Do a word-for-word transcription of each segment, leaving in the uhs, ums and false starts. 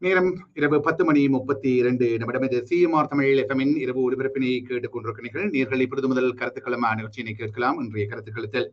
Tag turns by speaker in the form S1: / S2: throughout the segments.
S1: நேரம் இரவு பத்து மணி முப்பத்தி இரண்டு நிமிடம். இது சிஎம்ஆர் தமிழ் எஃப்எம்மின் இரவு ஒலிபரப்பினை கேட்டுக் கொண்டிருக்கிறீர்கள். நேர்கள் இப்பொழுது முதல் கருத்துக்களமா நிகழ்ச்சியினை கேட்கலாம். இன்றைய கருத்துக்களத்தில்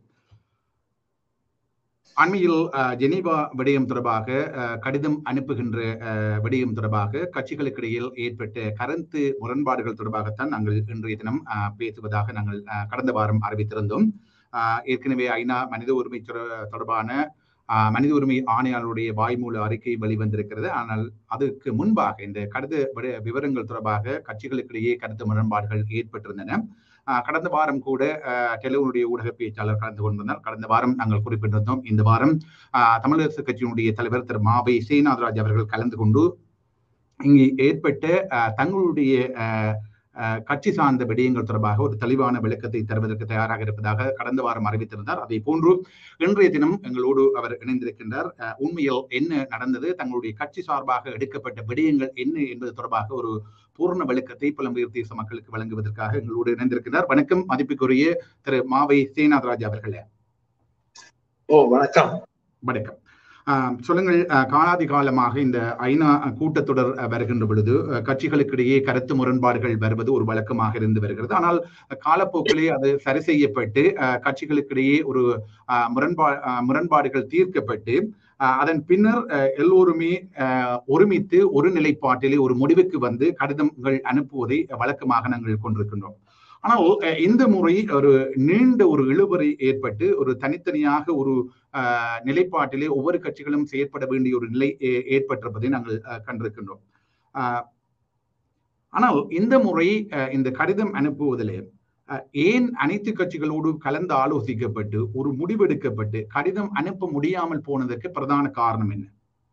S1: அண்மையில் ஜெனீவா விடயம் தொடர்பாக கடிதம் அனுப்புகின்ற விடயம் தொடர்பாக கட்சிகளுக்கு இடையில் ஏற்பட்ட கருத்து முரண்பாடுகள் தொடர்பாகத்தான் நாங்கள் இன்றைய தினம் பேசுவதாக நாங்கள் கடந்த வாரம் அறிவித்திருந்தோம். ஏற்கனவே ஐநா மனித உரிமை தொடர்பான மனித உரிமை ஆணையாளருடைய வாய்மூல அறிக்கை வெளிவந்திருக்கிறது. ஆனால் அதற்கு முன்பாக இந்த கருத்து விவரங்கள் தொடர்பாக கட்சிகளுக்கிடையே கருத்து முரண்பாடுகள் ஏற்பட்டிருந்தன. கடந்த வாரம் கூட டெலிவினுடைய ஊடக பேச்சாளர் கலந்து கொண்டிருந்தார். கடந்த வாரம் நாங்கள் குறிப்பிட்டிருந்தோம். இந்த வாரம் தமிழரசு கட்சியினுடைய தலைவர் திரு மாவை சேனாதராஜ் அவர்கள் கலந்து கொண்டு இங்கு ஏற்பட்ட தங்களுடைய கட்சி சார்ந்த விடயங்கள் தொடர்பாக ஒரு தெளிவான விளக்கத்தை தருவதற்கு தயாராக இருப்பதாக கடந்த வாரம் அறிவித்திருந்தார். அதே போன்று இன்றைய தினம் எங்களோடு அவர் இணைந்திருக்கின்றார். உண்மையில் என்ன நடந்தது, தங்களுடைய கட்சி சார்பாக எடுக்கப்பட்ட விடயங்கள் என்ன என்பது தொடர்பாக ஒரு பூர்ண விளக்கத்தை புலம்பெயர் தேச மக்களுக்கு வழங்குவதற்காக எங்களோடு இணைந்திருக்கின்றார். வணக்கம் மதிப்புக்குரிய திரு மாவை சேனாதராஜ் அவர்களே.
S2: ஓ வணக்கம்.
S1: வணக்கம். சொல்லுங்கள், காலாதி காலமாக இந்த ஐநா கூட்டத்தொடர் வருகின்ற பொழுது கட்சிகளுக்கிடையே கருத்து முரண்பாடுகள் வருவது ஒரு வழக்கமாக இருந்து வருகிறது. ஆனால் காலப்போக்கிலே அது சரி செய்யப்பட்டு கட்சிகளுக்கிடையே ஒரு முரண்பா முரண்பாடுகள் தீர்க்கப்பட்டு அதன் பின்னர் எல்லோருமே ஒருமித்து ஒரு நிலைப்பாட்டிலே ஒரு முடிவுக்கு வந்து கடிதங்கள் அனுப்புவதை வழக்கமாக நாங்கள் கொண்டிருக்கின்றோம். ஆனால் இந்த முறை ஒரு நீண்ட ஒரு இழுபறி ஏற்பட்டு ஒரு தனித்தனியாக ஒரு அஹ் நிலைப்பாட்டிலே ஒவ்வொரு கட்சிகளும் செயற்பட வேண்டிய ஒரு நிலை ஏற்பட்டிருப்பதை நாங்கள் கண்டிருக்கின்றோம். ஆஹ் ஆனால் இந்த முறை இந்த கடிதம் அனுப்புவதிலே ஏன் அனைத்து கட்சிகளோடு கலந்து ஆலோசிக்கப்பட்டு ஒரு முடிவெடுக்கப்பட்டு கடிதம் அனுப்ப முடியாமல் போனதற்கு பிரதான காரணம் என்ன?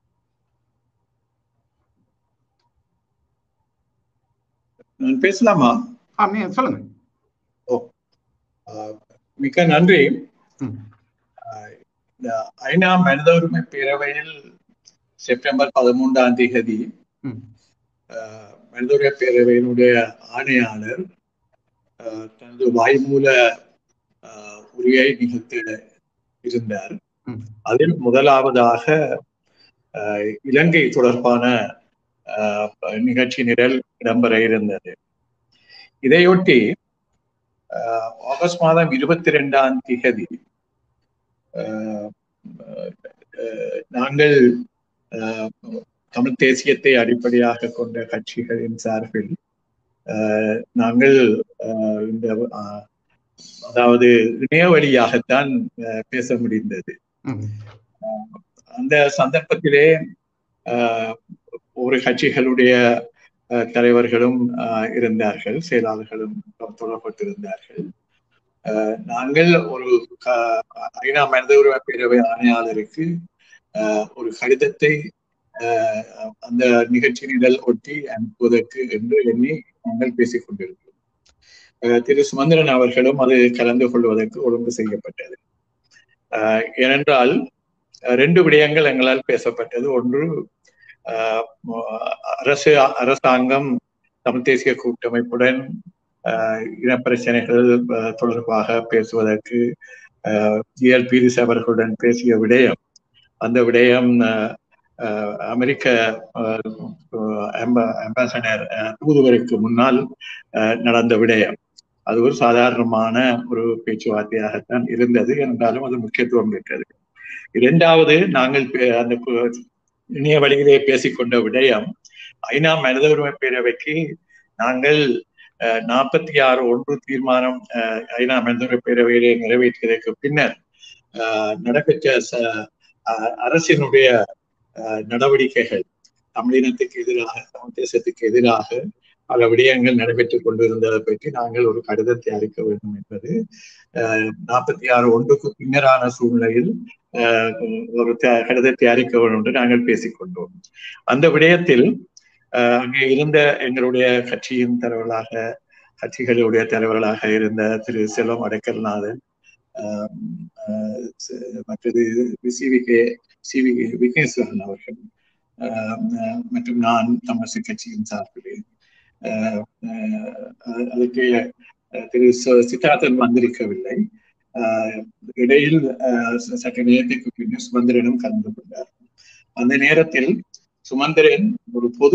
S2: பேசலாமா?
S1: சொல்லுங்க.
S2: ஓ மிக்க நன்றி. ஐநா மனித உரிமை பேரவையில் செப்டம்பர் பதிமூன்றாம் தேதி மனித உரிமை பேரவையினுடைய ஆணையாளர் தனது வாய்மூல உரையை நிகழ்த்த இருந்தார். அதில் முதலாவதாக இலங்கை தொடர்பான நிகழ்ச்சி நிரல் இடம்பெற இருந்தது. இதையொட்டி ஆகஸ்ட் மாதம் இருபத்தி ரெண்டாம் தேதி நாங்கள் தமிழ் தேசியத்தை அடிப்படையாக கொண்ட கட்சிகளின் சார்பில் நாங்கள் இந்த அதாவது இணைய வழியாகத்தான் பேச முடிந்தது. அந்த சந்தர்ப்பத்திலே ஒரு கட்சிகளுடைய தலைவர்களும் இருந்தார்கள், செயலாளர்களும் தொடரப்பட்டிருந்தார்கள். நாங்கள் ஒரு ஐநா மனித உரிமை பேரவை ஆணையாளருக்கு ஒரு கடிதத்தை அந்த நிகழ்ச்சி நிரல் ஒட்டி அனுப்புவதற்கு என்று எண்ணி நாங்கள் பேசிக் கொண்டிருக்கிறோம். திரு சுமந்திரன் அவர்களும் அது கலந்து கொள்வதற்கு ஒழுங்கு செய்யப்பட்டது. ஏனென்றால் ரெண்டு விடயங்கள் எங்களால் பேசப்பட்டது. ஒன்று, அரசு அரசாங்கம் தமிழ் தேசிய கூட்டமைப்புடன் இனப்பிரச்சனைகள் தொடர்பாக பேசுவதற்கு ஜிஎல் பீரிஸ் அவர்களுடன் பேசிய விடயம், அந்த விடயம் அமெரிக்க அம்பாசடர் தூதுவருக்கு முன்னால் நடந்த விடயம். அது ஒரு சாதாரணமான ஒரு பேச்சுவார்த்தையாகத்தான் இருந்தது. என்றாலும் அது முக்கியத்துவம் பெற்றது. இரண்டாவது, நாங்கள் அந்த இணைய வழியிலே பேசிக்கொண்ட விடயம், ஐநா மனித உரிமை பேரவைக்கு நாங்கள் நாற்பத்தி ஆறு ஒன்று தீர்மானம் ஐநா மனித உரிமை பேரவையிலே நிறைவேற்றியதற்கு பின்னர் நடைபெற்ற அரசினுடைய நடவடிக்கைகள் தமிழினத்துக்கு எதிராக, தமிழ் தேசத்துக்கு எதிராக பல விடயங்கள் நடைபெற்றுக் கொண்டிருந்ததை பற்றி நாங்கள் ஒரு கடிதத்தை அளிக்க வேண்டும் என்பது நாற்பத்தி ஆறு ஒன்றுக்கு பின்னரான சூழ்நிலையில் ஒரு கடிதத்தை அறிக்க வேண்டும் என்று நாங்கள் பேசிக்கொண்டோம். அந்த விடயத்தில் அங்கே இருந்த எங்களுடைய கட்சியின் தலைவர்களாக கட்சிகளுடைய தலைவர்களாக இருந்த திரு செல்வம் அடைக்கல்நாதன், மற்றது சிவி கே சிவி விக்னேஸ்வரன் அவர்கள் மற்றும் நான் தமிழரசு கட்சியின் சார்பிலே அதுக்கு திரு சித்தார்த்தன் வந்திருக்கவில்லை. இடையில் சற்று நேரத்திற்கு பின்னர் சுமந்திரனும் கலந்து கொண்டார். அந்த நேரத்தில் சுமந்திரன் ஒரு பொது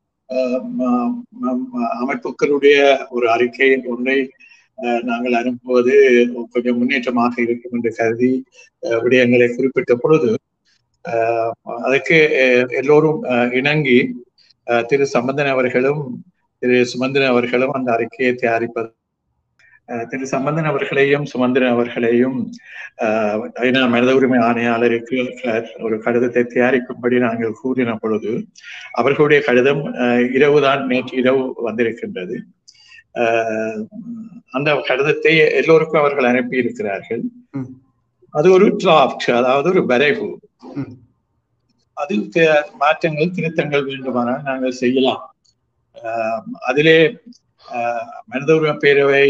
S2: அமைப்புகளுடைய ஒரு அறிக்கை ஒன்றை நாங்கள் அனுப்புவது கொஞ்சம் முன்னேற்றமாக இருக்கும் என்று கருதி விடயங்களை குறிப்பிட்ட பொழுது அதற்கு எல்லோரும் இணங்கி திரு சம்பந்தன் அவர்களும் திரு சுமந்திரன் அவர்களும் அந்த அறிக்கையை தயாரிப்பது திரு சம்பந்தன் அவர்களையும் சுமந்திரன் அவர்களையும் ஐநா மனித உரிமை ஆணையாளருக்கு ஒரு கடிதத்தை தயாரிக்கும்படி நாங்கள் கூறின பொழுது அவர்களுடைய கடிதம் இரவுதான் நேற்று இரவு வந்திருக்கின்றது. அந்த கடிதத்தை எல்லோருக்கும் அவர்கள் அனுப்பி இருக்கிறார்கள். அது ஒரு டிராப்ட், அதாவது ஒரு வரைவு. அதில் மாற்றங்கள் திருத்தங்கள் வேண்டுமானால் நாங்கள் செய்யலாம். அதிலே மனித உரிமை பேரவை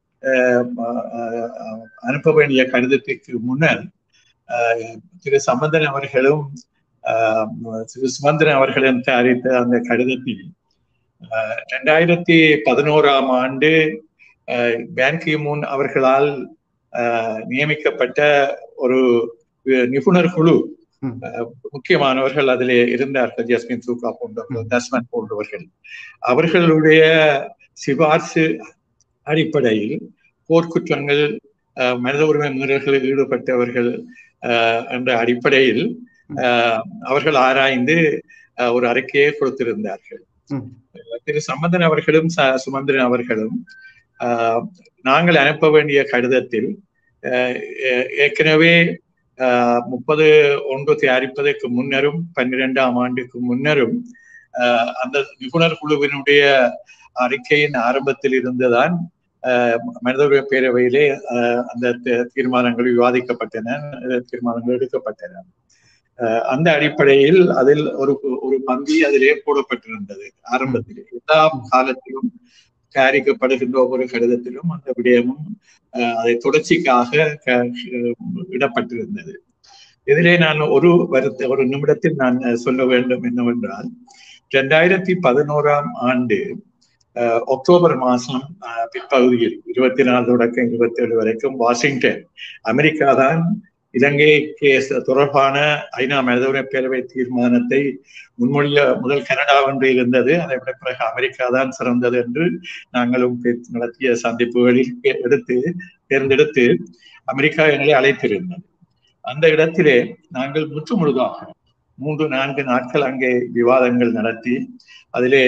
S2: அனுப்ப வேண்டிய கடிதத்திற்கு முன்னர் திரு சம்பந்தன் அவர்களும் திரு சுமந்திரன் அவர்களும் தயாரித்த அந்த கடிதத்தில் இரண்டாயிரத்தி பதினோராம் ஆண்டு பான் கி மூன் அவர்களால் நியமிக்கப்பட்ட ஒரு நிபுணர் குழு, முக்கியமானவர்கள் அதிலே இருந்தார்கள், ஜஸ்மின் தூக்கா போன்றவர்கள், தஸ்மன் போன்றவர்கள், அவர்களுடைய சிபார்சு அடிப்படையில் போர்க்குற்றங்கள் மனித உரிமை மீறல்களில் ஈடுபட்டவர்கள் என்ற அடிப்படையில் அவர்கள் ஆராய்ந்து ஒரு அறிக்கையை கொடுத்திருந்தார்கள். திரு சம்பந்தன் அவர்களும் சுமந்திரன் அவர்களும் நாங்கள் அனுப்ப வேண்டிய கடிதத்தில் ஏற்கனவே முப்பது ஒன்று தயாரிப்பதற்கு முன்னரும் பன்னிரெண்டாம் ஆண்டுக்கு முன்னரும் அந்த நிபுணர் குழுவினுடைய அறிக்கையின் ஆரம்பத்தில் இருந்துதான் மனித உரிமை பேரவையிலே அந்த தீர்மானங்கள் விவாதிக்கப்பட்டன, தீர்மானங்கள் எடுக்கப்பட்டன. அந்த அடிப்படையில் அதில் ஒரு ஒரு பந்தி அதிலே போடப்பட்டிருந்தது. ஆரம்பத்திலே எல்லா காலத்திலும் தயாரிக்கப்படுகின்ற ஒவ்வொரு கடிதத்திலும் அந்த விடயமும் அதை தொடர்ச்சிக்காக இடப்பட்டிருந்தது. இதிலே நான் ஒரு வருத்த ஒரு நிமிடத்தில் நான் சொல்ல வேண்டும் என்னவென்றால், இரண்டாயிரத்தி பதினோராம் ஆண்டு அக்டோபர் மாதம் பிற்பகுதியில் இருபத்தி நாலு தொடக்கம் இருபத்தி ஏழு வரைக்கும் வாஷிங்டன், அமெரிக்கா தான் இலங்கைக்கு தொடர்பான ஐநா மனித உரிமை பேரவை தீர்மானத்தை முன்மொழிய முதல் கனடா ஒன்று இருந்தது. அதை விட பிறகு அமெரிக்கா தான் சிறந்தது என்று நாங்களும் நடத்திய சந்திப்புகளில் எடுத்து தேர்ந்தெடுத்து அமெரிக்கா எங்களை அழைத்திருந்தது. அந்த இடத்திலே நாங்கள் முற்று முழுதாக மூன்று நான்கு நாட்கள் அங்கே விவாதங்கள் நடத்தி அதிலே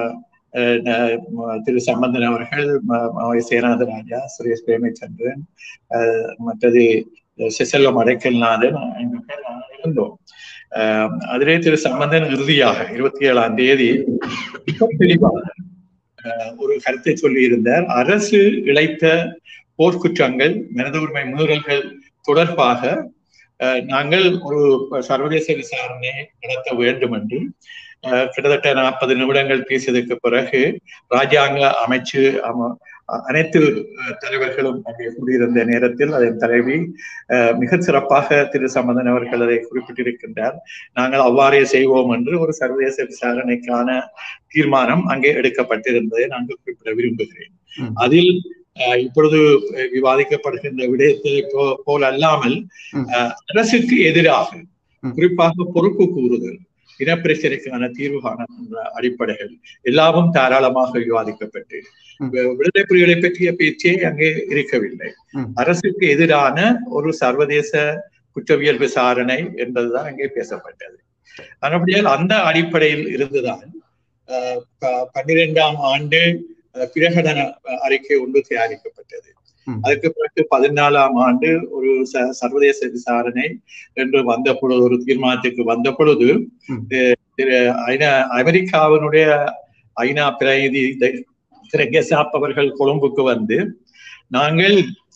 S2: திரு சம்பந்தன் அவர்கள், சேனாத ராஜா, சுரேஷ் பிரேமச்சந்திரன், மற்றது செல்வம் அடைக்கல்நாதன் இருந்தோம். அதிலே திரு சம்பந்தன் இறுதியாக இருபத்தி ஏழாம் தேதி தெளிவாக ஒரு கருத்தை சொல்லி இருந்தார். அரசு இழைத்த போர்க்குற்றங்கள், மனித உரிமை மீறல்கள் தொடர்பாக நாங்கள் ஒரு சர்வதேச விசாரணை நடத்த வேண்டும் என்று கிட்டத்தட்ட நாற்பது நிமிடங்கள் பேசியதற்கு பிறகு ராஜாங்க அமைச்சு அனைத்து தலைவர்களும் அங்கே கூடியிருந்த நேரத்தில் அதன் தலைவி மிக சிறப்பாக திரு சம்பந்தன் அவர்கள் அதை குறிப்பிட்டிருக்கின்றார். நாங்கள் அவ்வாறே செய்வோம் என்று ஒரு சர்வதேச விசாரணைக்கான தீர்மானம் அங்கே எடுக்கப்பட்டிருந்ததை நாங்கள் குறிப்பிட விரும்புகிறேன். அதில் இப்பொழுது விவாதிக்கப்படுகின்ற விடயத்தை போல் அல்லாமல் அரசுக்கு எதிராக குறிப்பாக பொறுப்பு கூறுதல், இனப்பிரச்சனைக்கான தீர்வு காணுகின்ற அடிப்படைகள் எல்லாவும் தாராளமாக விவாதிக்கப்பட்டு விடுதலை புலிகளை பற்றிய பேச்சே அங்கே இருக்கவில்லை. அரசுக்கு எதிரான ஒரு சர்வதேச குற்றவியல் விசாரணை என்பதுதான் அங்கே பேசப்பட்டது. அப்படியால் அந்த அடிப்படையில் இருந்துதான் பன்னிரெண்டாம் ஆண்டு பிரகடன அறிக்கை ஒன்று தயாரிக்கப்பட்டது. அதுக்கு பிறகு பதினாலாம் ஆண்டு ஒரு சர்வதேச விசாரணை என்று வந்த பொழுது, ஒரு தீர்மானத்துக்கு வந்த பொழுது திரு ஐநா அமெரிக்காவினுடைய ஐநா பிரதிநிதி திரு கெசாப் அவர்கள் கொழும்புக்கு வந்து, நாங்கள்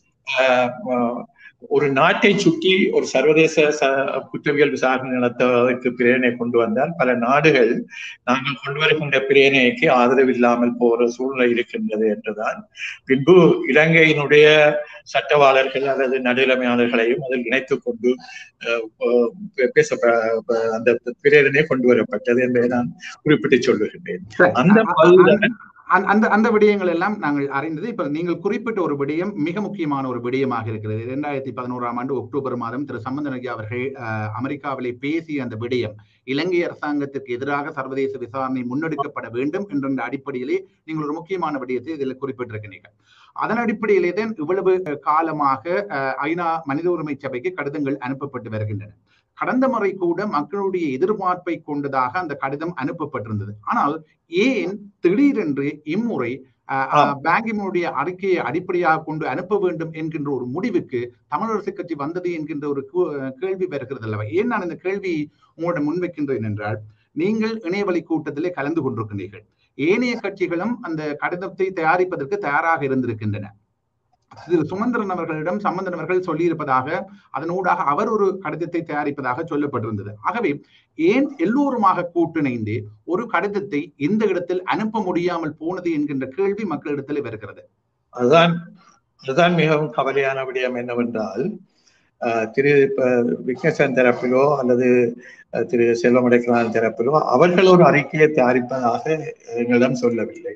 S2: ஒரு நாட்டை சுற்றி ஒரு சர்வதேச குற்றவியல் விசாரணை நடத்துவதற்கு பிரேரணை கொண்டு வந்தால் பல நாடுகள் நாங்கள் கொண்டு வருகின்ற பிரேரணைக்கு ஆதரவில்லாமல் போற சூழ்நிலை இருக்கின்றது என்றுதான் பின்பு இலங்கையினுடைய சட்டவாளர்கள் அல்லது நடுநிலைமையாளர்களையும் அதில் இணைத்துக் கொண்டு பேச அந்த பிரேரணை கொண்டு வரப்பட்டது என்பதை நான் குறிப்பிட்டு சொல்லுகின்றேன். அந்த
S1: அந்த அந்த விடயங்கள் எல்லாம் நாங்கள் அறிந்தது. இப்ப நீங்கள் குறிப்பிட்ட ஒரு விடயம் மிக முக்கியமான ஒரு விடயமாக இருக்கிறது. இரண்டாயிரத்தி பதினோராம் ஆண்டு அக்டோபர் மாதம் திரு சம்பந்தன் அவர்கள் அமெரிக்காவிலே பேசிய அந்த விடயம், இலங்கை அரசாங்கத்திற்கு எதிராக சர்வதேச விசாரணை முன்னெடுக்கப்பட வேண்டும் என்ற அடிப்படையிலே நீங்கள் ஒரு முக்கியமான விடயத்தை இதில் குறிப்பிட்டிருக்கிறீர்கள். அதன் அடிப்படையிலே தான் இவ்வளவு காலமாக ஐநா மனித உரிமை சபைக்கு கடிதங்கள் அனுப்பப்பட்டு வருகின்றன. கடந்த முறை கூட மக்களுடைய எதிர்பார்ப்பை கொண்டதாக அந்த கடிதம் அனுப்பப்பட்டிருந்தது. ஆனால் ஏன் திடீரென்று இம்முறை பேங்கினுடைய அறிக்கையை அடிப்படையாக கொண்டு அனுப்ப வேண்டும் என்கின்ற ஒரு முடிவுக்கு தமிழரசு கட்சி வந்தது என்கின்ற ஒரு கேள்வி வருகிறது அல்லவா? ஏன் நான் இந்த கேள்வி உங்களிடம் முன்வைக்கின்றேன் என்றால், நீங்கள் இணையவழி கூட்டத்திலே கலந்து கொண்டிருக்கிறீர்கள். ஏனைய கட்சிகளும் அந்த கடிதத்தை தயாரிப்பதற்கு தயாராக இருந்திருக்கின்றன. திரு சுமந்திரன் அவர்களிடம் சம்பந்தன் அவர்கள் சொல்லியிருப்பதாக, அதனூடாக அவர் ஒரு கடிதத்தை தயாரிப்பதாக சொல்லப்பட்டிருந்தது. ஆகவே ஏன் எல்லோருமாக கூட்டிணைந்து ஒரு கடிதத்தை இந்த இடத்தில் அனுப்ப முடியாமல் போனது என்கின்ற கேள்வி மக்களிடத்தில் வருகிறது.
S2: அதுதான் அதுதான் மிகவும் கவலையான விடயம் என்னவென்றால், திரு விக்னேஸ்வரன் தரப்பிலோ அல்லது திரு செல்வமடைக்கலான் தரப்பிலோ அவர்கள் ஒரு அறிக்கையை தயாரிப்பதாக எங்களிடம் சொல்லவில்லை.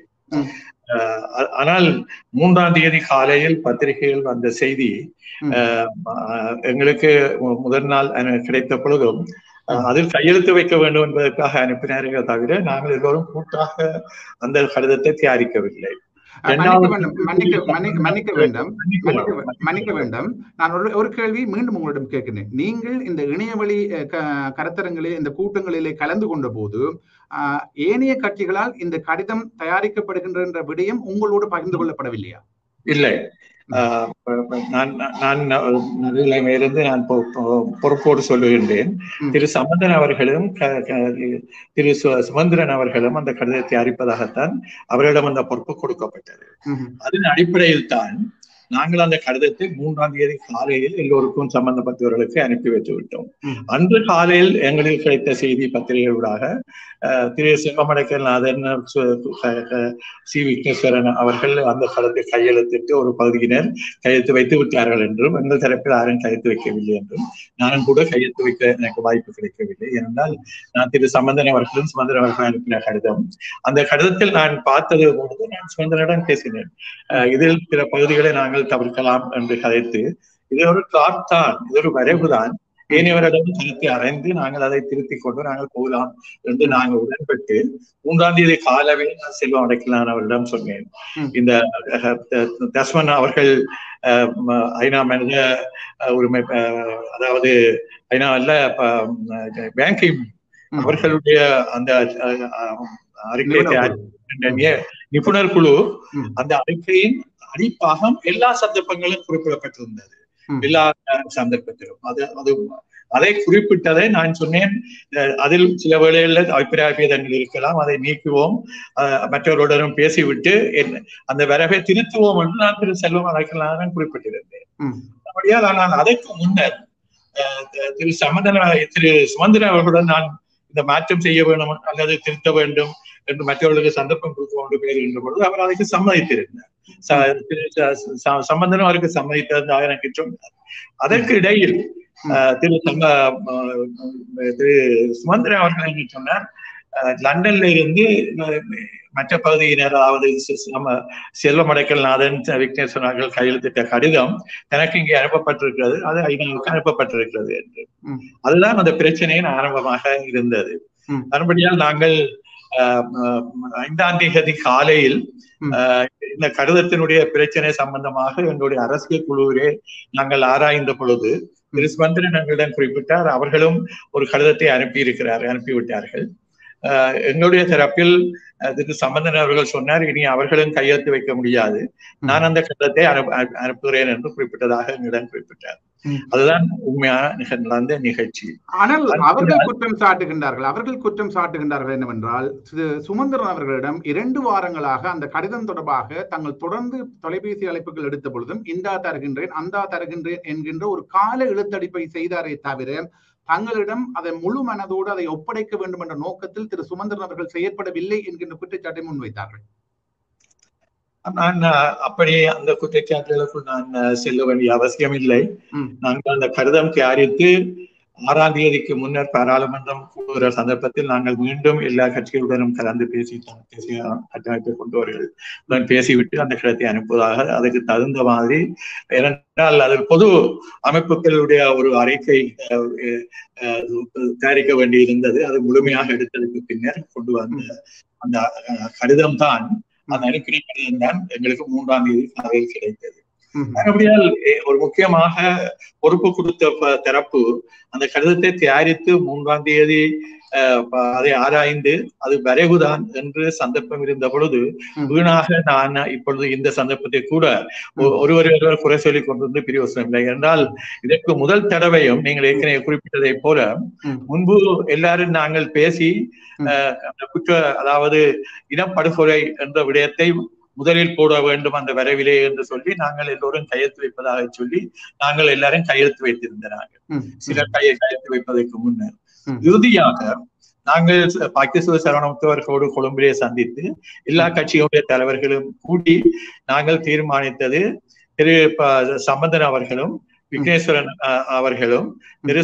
S2: ஆனால் மூன்றாம் தேதி காலையில் பத்திரிகையில் வந்த செய்தி எங்களுக்கு முதல் நாள் கிடைத்த பொழுதும் அதில் கையெழுத்து வைக்க வேண்டும் என்பதற்காக அனுப்பினார்கள் தவிர நாங்கள் எல்லோரும் கூட்டாக அந்த கடிதத்தை தயாரிக்கவில்லை.
S1: மன்னிக்க வேண்டும் மன்னிக்க வேண்டும் நான் ஒரு கேள்வி மீண்டும் உங்களிடம் கேட்கிறேன். நீங்கள் இந்த இணையவழி கருத்தரங்களில் இந்த கூட்டங்களிலே கலந்து கொண்ட போது ஏனைய கட்சிகளால் இந்த கடிதம் தயாரிக்கப்படுகின்ற விடயம் உங்களோடு பகிர்ந்து கொள்ளப்படவில்லையா?
S2: இல்லை, நான் நான் நடுநிலைமையிலிருந்து நான் பொறுப்போடு சொல்லுகின்றேன். திரு சம்பந்தன் அவர்களும் திரு சுமந்திரன் அவர்களும் அந்த கடிதத்தை தயாரிப்பதாகத்தான் அவரிடம் அந்த பொறுப்பு கொடுக்கப்பட்டது. அதன் அடிப்படையில் தான் நாங்கள் அந்த கடிதத்தை மூன்றாம் தேதி காலையில் எல்லோருக்கும் சம்பந்தப்பட்டவர்களுக்கு அனுப்பி வைத்து விட்டோம். அன்று காலையில் எங்களுக்கு கிடைத்த செய்தி பத்திரிகையூடாக திரு செல்வமடைக்கநாதன், சி விக்னேஸ்வரன் அவர்கள் அந்த கடிதத்தை கையெழுத்திட்டு ஒரு பகுதியினர் கையெழுத்து வைத்து விட்டார்கள் என்றும், எங்கள் தரப்பில் யாரும் கையெழுத்து வைக்கவில்லை என்றும், நானும் கூட கையெழுத்து வைக்க எனக்கு வாய்ப்பு கிடைக்கவில்லை. ஏனென்றால் நான் திரு சம்பந்தன் அவர்களும் சுமந்திரன் அவர்கள் அனுப்பின கடிதம், அந்த கடிதத்தில் நான் பார்த்தது பொழுது நான் சுமந்திரனிடம் பேசினேன். இதில் சில பகுதிகளை நாங்கள் தவிர்க்கலாம் என்று கதைத்து, இது ஒரு பிளாட் தான், இது ஒரு வரைவுதான், ஏனையவரிடம் கருத்தை அறைந்து நாங்கள் அதை திருத்திக் கொண்டு நாங்கள் போகலாம் என்று நாங்கள் உடன்பட்டு மூன்றாம் தேதி காலவே நான் செல்வம் அடைக்கலான் அவரிடம் சொன்னேன். இந்த தஸ்மன் அவர்கள் ஐநா மனித உரிமை, அதாவது ஐநா அல்ல பேங்கிங் அவர்களுடைய அந்த அறிக்கை நிபுணர் குழு, அந்த அறிக்கையின் அடிப்பாகம் எல்லா சந்தர்ப்பங்களும் குறிப்பிடப்பட்டிருந்தது. எல்லா சந்தர்ப்பத்திலும் அது அது அதை குறிப்பிட்டதை நான் சொன்னேன். அதில் சில வேளைகளில் அபிப்பிராய பேதங்கள் இருக்கலாம், அதை நீக்குவோம், மற்றவர்களுடனும் பேசிவிட்டு அந்த வரவை திருத்துவோம் என்று நான் திரு செல்வம் அழைக்கலாம் குறிப்பிட்டிருந்தேன். அப்படியால் நான் அதற்கு முன்னர் திரு சம்பந்தன திரு சுமந்திரன் அவர்களுடன் நான் இந்த மாற்றம் செய்ய வேண்டும் அல்லது திருத்த வேண்டும் என்று மற்றவர்களுக்கு சந்தர்ப்பம் கொடுக்க வேண்டும் பேருகின்ற பொழுது அவர் அதற்கு சம்மதித்திருந்தார். சம்பந்தனும் அவருக்கு சம்மதித்ததாக எனக்கு சொன்னார். அதற்கு இடையில் திரு திரு சுமந்திரன் அவர்கள் என்ன சொன்னார், லண்டன்ல இருந்து மற்ற பகுதியினர், அதாவது செல்வமடைக்கல்நாதன், விக்னேஸ்வரன் அவர்கள் கையெழுத்திட்ட கடிதம் எனக்கு இங்கே அனுப்பப்பட்டிருக்கிறது, அது ஐநாவுக்கு அனுப்பப்பட்டிருக்கிறது என்று. அதுதான் அந்த பிரச்சனையின் ஆரம்பமாக இருந்தது. மறுபடியால் நாங்கள் ஐந்தாம் தேதி காலையில் இந்த கடிதத்தினுடைய பிரச்சனை சம்பந்தமாக எங்களுடைய அரசியல் குழுவிலே நாங்கள் ஆராய்ந்த பொழுது திரு சுமந்திரன் எங்களிடம் குறிப்பிட்டார், அவர்களும் ஒரு கடிதத்தை அனுப்பி இருக்கிறார் அனுப்பிவிட்டார்கள். எங்களுடைய தரப்பில் திரு சம்பந்தன் அவர்கள் சொன்னார், இனி அவர்களும் கையெழுத்து வைக்க முடியாது, நான் அந்த கடிதத்தை அனுப்பு அனுப்புகிறேன் என்று குறிப்பிட்டதாக எங்களிடம் குறிப்பிட்டார். அதுதான் உண்மையான நடந்த நிகழ்ச்சி.
S1: ஆனால் அவர்கள் குற்றம் சாட்டுகின்றார்கள் அவர்கள் குற்றம் சாட்டுகின்றார்கள் என்னவென்றால், சுமந்திரன் அவர்களிடம் இரண்டு வாரங்களாக அந்த கடிதம் தொடர்பாக தாங்கள் தொடர்ந்து தொலைபேசி அழைப்புகள் எடுத்த பொழுதும் இந்தா தருகின்றேன் அந்தா தருகின்றேன் என்கின்ற ஒரு கால இழுத்தடிப்பை செய்தாரே தவிர தங்களிடம் அதை முழு மனதோடு அதை ஒப்படைக்க வேண்டும் என்ற நோக்கத்தில் திரு சுமந்திரன் அவர்கள் செயற்படவில்லை என்கின்ற குற்றச்சாட்டை முன்வைத்தார்கள்.
S2: நான் அப்படி அந்த குற்றச்சாட்டுகளுக்குள் நான் செல்ல வேண்டிய அவசியம் இல்லை. நாங்கள் அந்த கடிதம் தயாரித்து ஆறாம் தேதிக்கு முன்னர் பாராளுமன்றம் கூடுகிற சந்தர்ப்பத்தில் நாங்கள் மீண்டும் எல்லா கட்சிகளுடனும் கலந்து பேசி பேசிய கட்டமைப்பை கொண்டவர்கள் பேசிவிட்டு அந்த கடிதத்தை அனுப்புவதாக அதுக்கு தகுந்த மாதிரி, ஏனென்றால் அதில் பொது அமைப்புகளுடைய ஒரு அறிக்கை தயாரிக்க வேண்டியிருந்தது. அது முழுமையாக எடுத்ததுக்கு பின்னர் கொண்டு வந்த அந்த கடிதம் தான், அந்த அனுப்பின கடிதம் தான் எங்களுக்கு மூன்றாம் தேதி காலையில் கிடைத்தது. அப்படியால் ஒரு முக்கியமாக பொறுப்பு கொடுத்த தரப்பு அந்த கடிதத்தை தயாரித்து மூன்றாம் தேதி அதை ஆராய்ந்து அது வரைவுதான் என்று சந்தர்ப்பம் இருந்த பொழுது வீணாக நான் இப்பொழுது இந்த சந்தர்ப்பத்தை கூட ஒருவர் ஒருவர் குறை சொல்லிக் கொண்டிருந்து பிரியோசனம் இல்லை. என்றால் இதற்கு முதல் தடவையும் நீங்கள் ஏற்கனவே குறிப்பிட்டதை போல முன்பு எல்லாரும் நாங்கள் பேசி குற்ற அதாவது இனப்படுகொலை என்ற விடயத்தை முதலில் போட வேண்டும் அந்த வரைவிலே என்று சொல்லி நாங்கள் எல்லோரும் கையெழுத்து வைப்பதாக சொல்லி நாங்கள் எல்லாரும் கையெழுத்து வைத்திருந்தார்கள். சிலர் கையை கையெழுத்து வைப்பதற்கு முன்னர் இறுதியாக நாங்கள் பாகிஸ்தான் சரவணமுத்தவர்களோடு கொழும்பிலே சந்தித்து எல்லா கட்சிகளுடைய தலைவர்களும் கூட்டி நாங்கள் தீர்மானித்தது, திரு சம்பந்தன் அவர்களும் விக்னேஸ்வரன் அவர்களும் திரு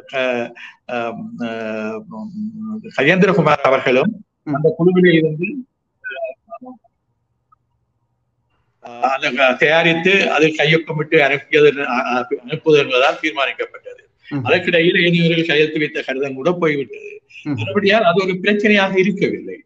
S2: கஜேந்திரகுமார் அவர்களும் அந்த குழுவிலே இருந்து அந்த தயாரித்து அதில் கையொப்பமிட்டு அனுப்பியது அனுப்புவது என்பதால் தீர்மானிக்கப்பட்டது. அதற்கிடையில் ஏனையவர்கள் கையெழுத்து வைத்த கடிதம் கூட போய்விட்டது. மறுபடியால் அது ஒரு பிரச்சனையாக இருக்கவில்லை.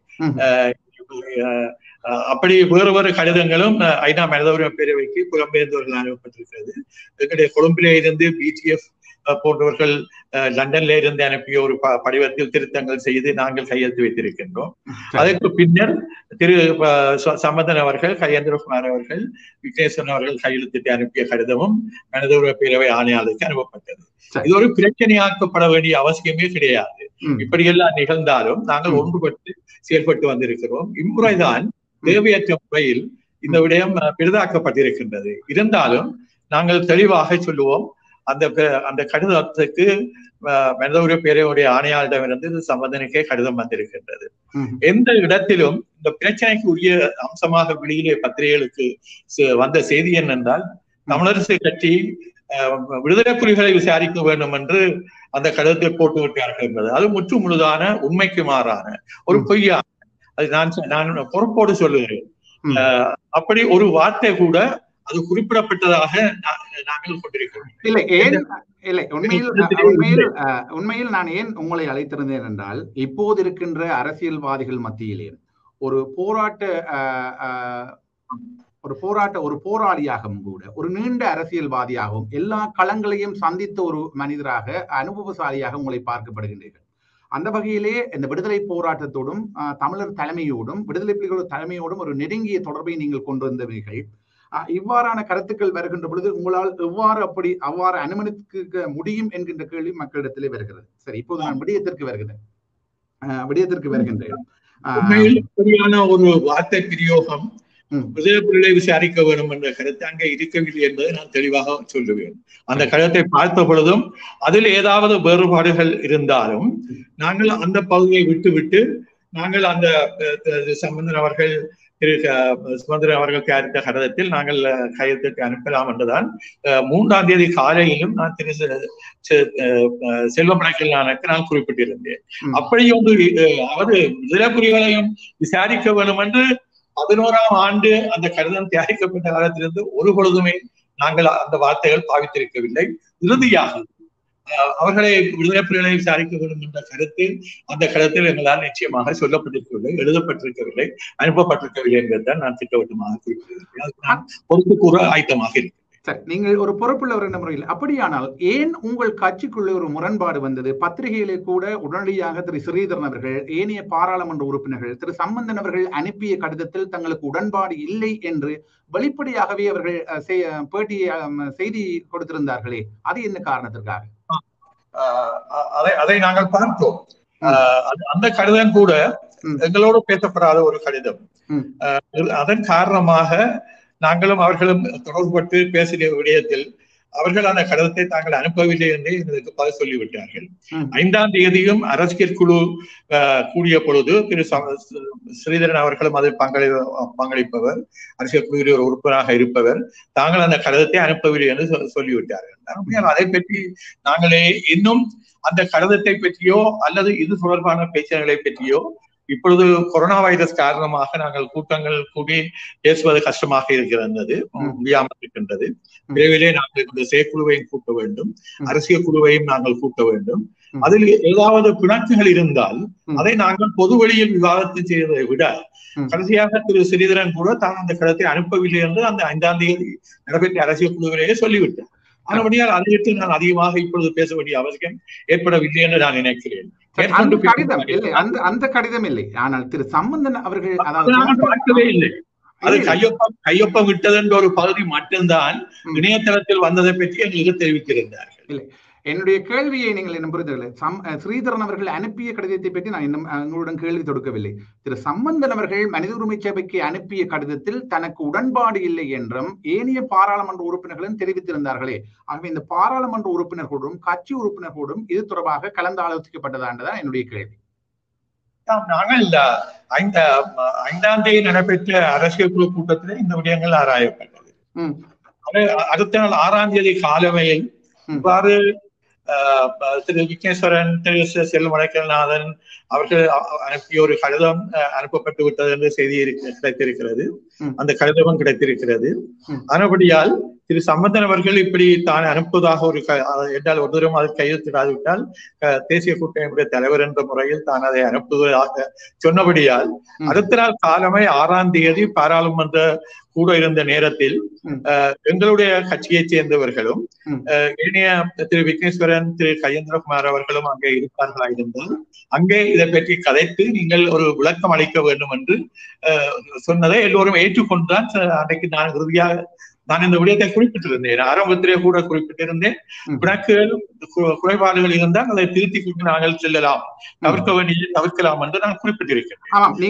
S2: அப்படி வேறு வேறு கடிதங்களும் ஐநா மனித உரிமை பேரவைக்கு புலம்பெயர்ந்தவர்கள் அனுப்பப்பட்டிருக்கிறது. எங்களுடைய கொழும்பிலே இருந்து பிடிஎஃப் போன்றவர்கள் லண்டன்ல இருந்து அனுப்பிய ஒரு படிவத்தில் திருத்தங்கள் செய்து நாங்கள் கையெழுத்து வைத்திருக்கின்றோம். அதற்கு பின்னர் திரு சம்பந்தன் அவர்கள், கஜேந்திரகுமார் அவர்கள், விக்னேஸ்வரன் அவர்கள் கையெழுத்திட்டு அனுப்பிய கடிதமும் மனித உரிமை பேரவை ஆணையாளருக்கு அனுப்பப்பட்டது. இது ஒரு பிரச்சனையாக்கப்பட வேண்டிய அவசியமே கிடையாது. இப்படியெல்லாம் நிகழ்ந்தாலும் நாங்கள் ஒன்றுபட்டு செயல்பட்டு வந்திருக்கிறோம். இம்முறைதான் தேவையற்ற முறையில் இந்த விடயம் பெரிதாக்கப்பட்டிருக்கின்றது. இருந்தாலும் நாங்கள் தெளிவாக சொல்லுவோம், அந்த அந்த கடிதத்துக்கு மனித உரிமை பேரவையுடைய ஆணையாளரிடமிருந்து சம்பந்தனுக்கே கடிதம் வந்திருக்கின்றது. எந்த இடத்திலும் இந்த பிரச்சனைக்கு உரிய அம்சமாக வெளியிலே பத்திரிகைகளுக்கு வந்த செய்தி என்னென்றால், தமிழரசு கட்சி விடுதலை புலிகளை விசாரிக்க வேண்டும் என்று அந்த கடிதத்தை போட்டு விட்டார்கள் என்பது அது முற்று முழுதான உண்மைக்கு மாறான ஒரு பொய்யான, அது நான் நான் பொறுப்போடு சொல்லுகிறேன். அப்படி ஒரு வார்த்தை கூட அது குறிப்பிடப்பட்டதாக நாங்கள் கொண்டிருக்கிறோம்.
S1: இல்லை ஏன் இல்லை உண்மையில் உண்மையில் உண்மையில் நான் ஏன் உங்களை அழைத்திருந்தேன் என்றால், இப்போது இருக்கின்ற அரசியல்வாதிகள் மத்தியிலே ஒரு போராட்ட ஒரு போராட்ட ஒரு போராளியாகவும் கூட ஒரு நீண்ட அரசியல்வாதியாகவும் எல்லா களங்களையும் சந்தித்த ஒரு மனிதராக அனுபவசாலியாக உங்களை பார்க்கப்படுகின்றீர்கள். அந்த வகையிலே இந்த விடுதலை போராட்டத்தோடும் தமிழர் தலைமையோடும் விடுதலை புலிகளோட தலைமையோடும் ஒரு நெருங்கிய தொடர்பை நீங்கள் கொண்டு வந்தவர்கள். இவ்வாறான கருத்துக்கள் வருகின்ற பொழுது உங்களால் எவ்வாறு அப்படி அவ்வாறு அனுமதிக்க முடியும் என்கின்ற கேள்வி மக்களிடத்திலே வருகிறது. சரி, இப்போது நான் விடயத்திற்கு வருகிறேன் விடயத்திற்கு வருகின்றேன்
S2: ஒரு வார்த்தை பிரயோகம் விடுதலை புலிகளை விசாரிக்க வேண்டும் என்ற கருத்து அங்கே இருக்கவில்லை என்பதை நான் தெளிவாக சொல்லுவேன். அந்த கருத்தை பார்த்த பொழுதும் அதில் ஏதாவது வேறுபாடுகள் இருந்தாலும் நாங்கள் அந்த பகுதியை விட்டு விட்டு நாங்கள் அந்த சம்பந்தன் அவர்கள் திரு சுமந்திரன் அவர்கள் தயாரித்த கடிதத்தில் நாங்கள் கையெழுத்திட்டு அனுப்பலாம் என்றுதான் மூன்றாம் தேதி காலையிலும் நான் திரு செல்வமணக்கல்லானுக்கு நான் குறிப்பிட்டிருந்தேன். அப்படி ஒன்று அதாவது விடுதலை புலிகளையும் விசாரிக்க வேண்டும் என்று பதினோராம் ஆண்டு அந்த கடிதம் தயாரிக்கப்பட்ட காலத்திலிருந்து ஒரு பொழுதுமே நாங்கள் அந்த வார்த்தைகள் பாவித்திருக்கவில்லை. இறுதியாக அவர்களை விடுதலை புலிகளை விசாரிக்க வேண்டும் என்ற கருத்து அந்த கருத்தில் எங்களால் நிச்சயமாக சொல்லப்பட்டிருக்கவில்லை, எழுதப்பட்டிருக்கவில்லை, அனுப்பப்பட்டிருக்கவில்லை என்பதுதான் நான் திட்டவட்டமாக குறிப்பிட்டிருக்கிறேன். அதுக்கு நான் பொறுத்து கூற ஆயத்தமாக இருக்கிறேன்.
S1: சரி, நீங்கள் ஒரு பொறுப்புள்ளவர் என்ற முறையில் அப்படியானால் ஏன் உங்கள் கட்சிக்குள்ளே ஒரு முரண்பாடு வந்தது? பத்திரிகையிலே கூட உடனடியாக திரு ஸ்ரீதரன் அவர்கள், ஏனைய பாராளுமன்ற உறுப்பினர்கள், திரு சம்பந்தன் அவர்கள் அனுப்பிய கடிதத்தில் தங்களுக்கு உடன்பாடு இல்லை என்று வெளிப்படையாகவே அவர்கள் பேட்டியை செய்தி கொடுத்திருந்தார்களே, அது என்ன காரணத்திற்காக?
S2: அதை அதை நாங்கள் பார்த்தோம். அந்த கடிதம் கூட எங்களோடு பேசப்படாத ஒரு கடிதம். அதன் காரணமாக நாங்களும் அவர்களும் தொடர்புபட்டு பேசிய விடயத்தில் அவர்கள் அந்த கடிதத்தை தாங்கள் அனுப்பவில்லை என்று எங்களுக்கு பதில் சொல்லிவிட்டார்கள். ஐந்தாம் தேதியும் அரசியல் குழு கூடிய பொழுது திரு ஸ்ரீதரன் அவர்களும் அதில் பங்களி பங்களிப்பவர், அரசியல் குழுவில் ஒரு உறுப்பினராக இருப்பவர், தாங்கள் அந்த கடிதத்தை அனுப்பவில்லை என்று சொல்லிவிட்டார்கள். அதை பற்றி நாங்களே இன்னும் அந்த கடிதத்தை பற்றியோ அல்லது இது தொடர்பான பேச்சுகளை பற்றியோ இப்பொழுது கொரோனா வைரஸ் காரணமாக நாங்கள் கூட்டங்கள் கூடி பேசுவது கஷ்டமாக இருக்கிறது, முடியாமல் இருக்கின்றது. விரைவிலே நாங்கள் இந்த செயற்குழுவையும் கூட்ட வேண்டும், அரசியல் குழுவையும் நாங்கள் கூட்ட வேண்டும். அதில் ஏதாவது பிணக்குகள் இருந்தால் அதை நாங்கள் பொது வழியில் விவாதத்தை செய்வதை விட கடைசியாக திரு ஸ்ரீதரன் கூட தான் அந்த கடிதத்தை அனுப்பவில்லை என்று அந்த ஐந்தாம் தேதி நடைபெற்ற அரசியல் குழுவிலேயே சொல்லிவிட்டார். ஆனபடியால் அதை விட்டு நான் அதிகமாக இப்பொழுது பேச வேண்டிய அவசியம் ஏற்படவில்லை என்று நான் நினைக்கிறேன்.
S1: அந்த கடிதம் இல்லை, அந்த அந்த கடிதம் இல்லை. ஆனால் திரு சம்பந்தன் அவர்கள்
S2: பார்க்கவே இல்லை. அது கையொப்பம் கையொப்பம் விட்டது என்ற ஒரு பகுதி மட்டும்தான் இணையதளத்தில் வந்ததை பற்றி எங்களுக்கு தெரிவித்திருந்தார்கள்.
S1: இல்லை, என்னுடைய கேள்வியை நீங்கள் என்ன புரிந்துள்ள ஸ்ரீதரன் அவர்கள் அனுப்பிய கடிதத்தை பற்றி நான் இன்னும் உங்களுடன் கேள்வி தொடுக்கவில்லை. திரு சம்பந்தன் அவர்கள் மனித உரிமை சபைக்கு அனுப்பிய கடிதத்தில் தனக்கு உடன்பாடு இல்லை என்றும் ஏனைய பாராளுமன்ற உறுப்பினர்களும் தெரிவித்திருந்தார்களே. ஆகவே இந்த பாராளுமன்ற உறுப்பினர்களோடும் கட்சி உறுப்பினர்களோடும் இது தொடர்பாக கலந்து ஆலோசிக்கப்பட்டதான்றதான் என்னுடைய கேள்வி.
S2: நாங்கள் ஐந்த ஐந்தாம் தேதி நடைபெற்ற அரசியல் குழு கூட்டத்திலே இந்த விடயங்கள் ஆராயப்பட்டது. அடுத்த நாள் ஆறாம் தேதி காலமையில் இவ்வாறு திரு விக்னேஸ்வரன், திரு செல்வமடைக்கல்நாதன் அவர்கள் அனுப்பிய ஒரு கடிதம் அனுப்பப்பட்டு விட்டது என்ற செய்தி கிடைத்திருக்கிறது. அந்த கடிதமும் கிடைத்திருக்கிறது. ஆனபடியால் திரு சம்பந்தன் அவர்கள் இப்படி தான் அனுப்புவதாக ஒரு என்றால் ஒரு தூரம் அதை கையெழுத்திடாதுவிட்டால் தேசிய கூட்டமைப்புடைய தலைவர் என்ற முறையில் தான் அதை அனுப்புவதாக சொன்னபடியால் அடுத்த நாள் காலமே ஆறாம் தேதி பாராளுமன்ற கூட இருந்த நேரத்தில் எங்களுடைய கட்சியைச் சேர்ந்தவர்களும் ஏனைய திரு விக்னேஸ்வரன், திரு கஜேந்திரகுமார் அவர்களும் அங்கே இருப்பார்களா இருந்தால் அங்கே இதை பற்றி கதைத்து நீங்கள் ஒரு விளக்கம் அளிக்க வேண்டும் என்று சொன்னதை எல்லோரும் ஏற்றுக்கொண்டுதான் அன்றைக்கு நான் இறுதியாக நான் இந்த விடயத்தை குறிப்பிட்டிருந்தேன். ஆரம்பத்திலே கூட குறிப்பிட்டிருந்தேன். பிணக்குகள் குறைபாடுகள் இருந்தால் அதை திருத்தி கொண்டு நாங்கள் செல்லலாம், தவிர்க்க வேண்டிய தவிர்க்கலாம் என்று நான் குறிப்பிட்டிருக்கிறேன்.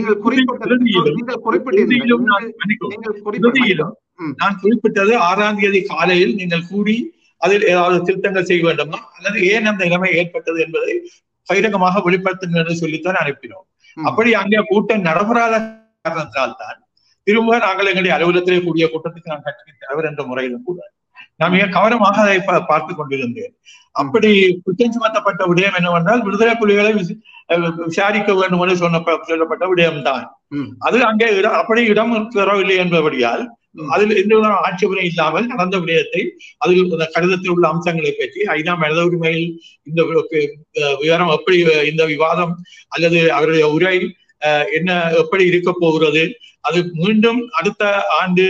S2: நான் குறிப்பிட்டது ஆறாம் தேதி காலையில் நீங்கள் கூடி அதில் ஏதாவது திருத்தங்கள் செய்ய வேண்டுமா அல்லது ஏன் அந்த நிலைமை ஏற்பட்டது என்பதை பகிரங்கமாக வெளிப்படுத்துங்கள் என்று சொல்லித்தான் அனுப்பினோம். அப்படி அங்கே கூட்டம் நடைபெறாத காரணத்தால் தான் திரும்ப நாங்கள் எங்களுடைய அலுவலகத்திலே கூடிய கூட்டத்துக்கு நான் கட்சியின் தலைவர் என்ற முறையிலும் கூட நான் மிக கவனமாக அதை பார்த்து கொண்டிருந்தேன். அப்படி குற்றம் சுமத்தப்பட்ட விடயம் என்னவென்றால் விடுதலை புலிகளை விசாரிக்க வேண்டும் என்று சொன்ன சொல்லப்பட்ட விடயம்தான். அது அங்கே இடம் அப்படி இடம் தரவில்லை என்பபடியால் அதில் எந்த ஆட்சேபனை இல்லாமல் நடந்த விடயத்தை அதில் கடிதத்தில் உள்ள அம்சங்களை பற்றி ஐநா மனித உரிமையில் இந்த விவரம் எப்படி, இந்த விவாதம் அல்லது அவருடைய உரை என்ன எப்படி இருக்க போகிறது, அது மீண்டும் அடுத்த ஆண்டு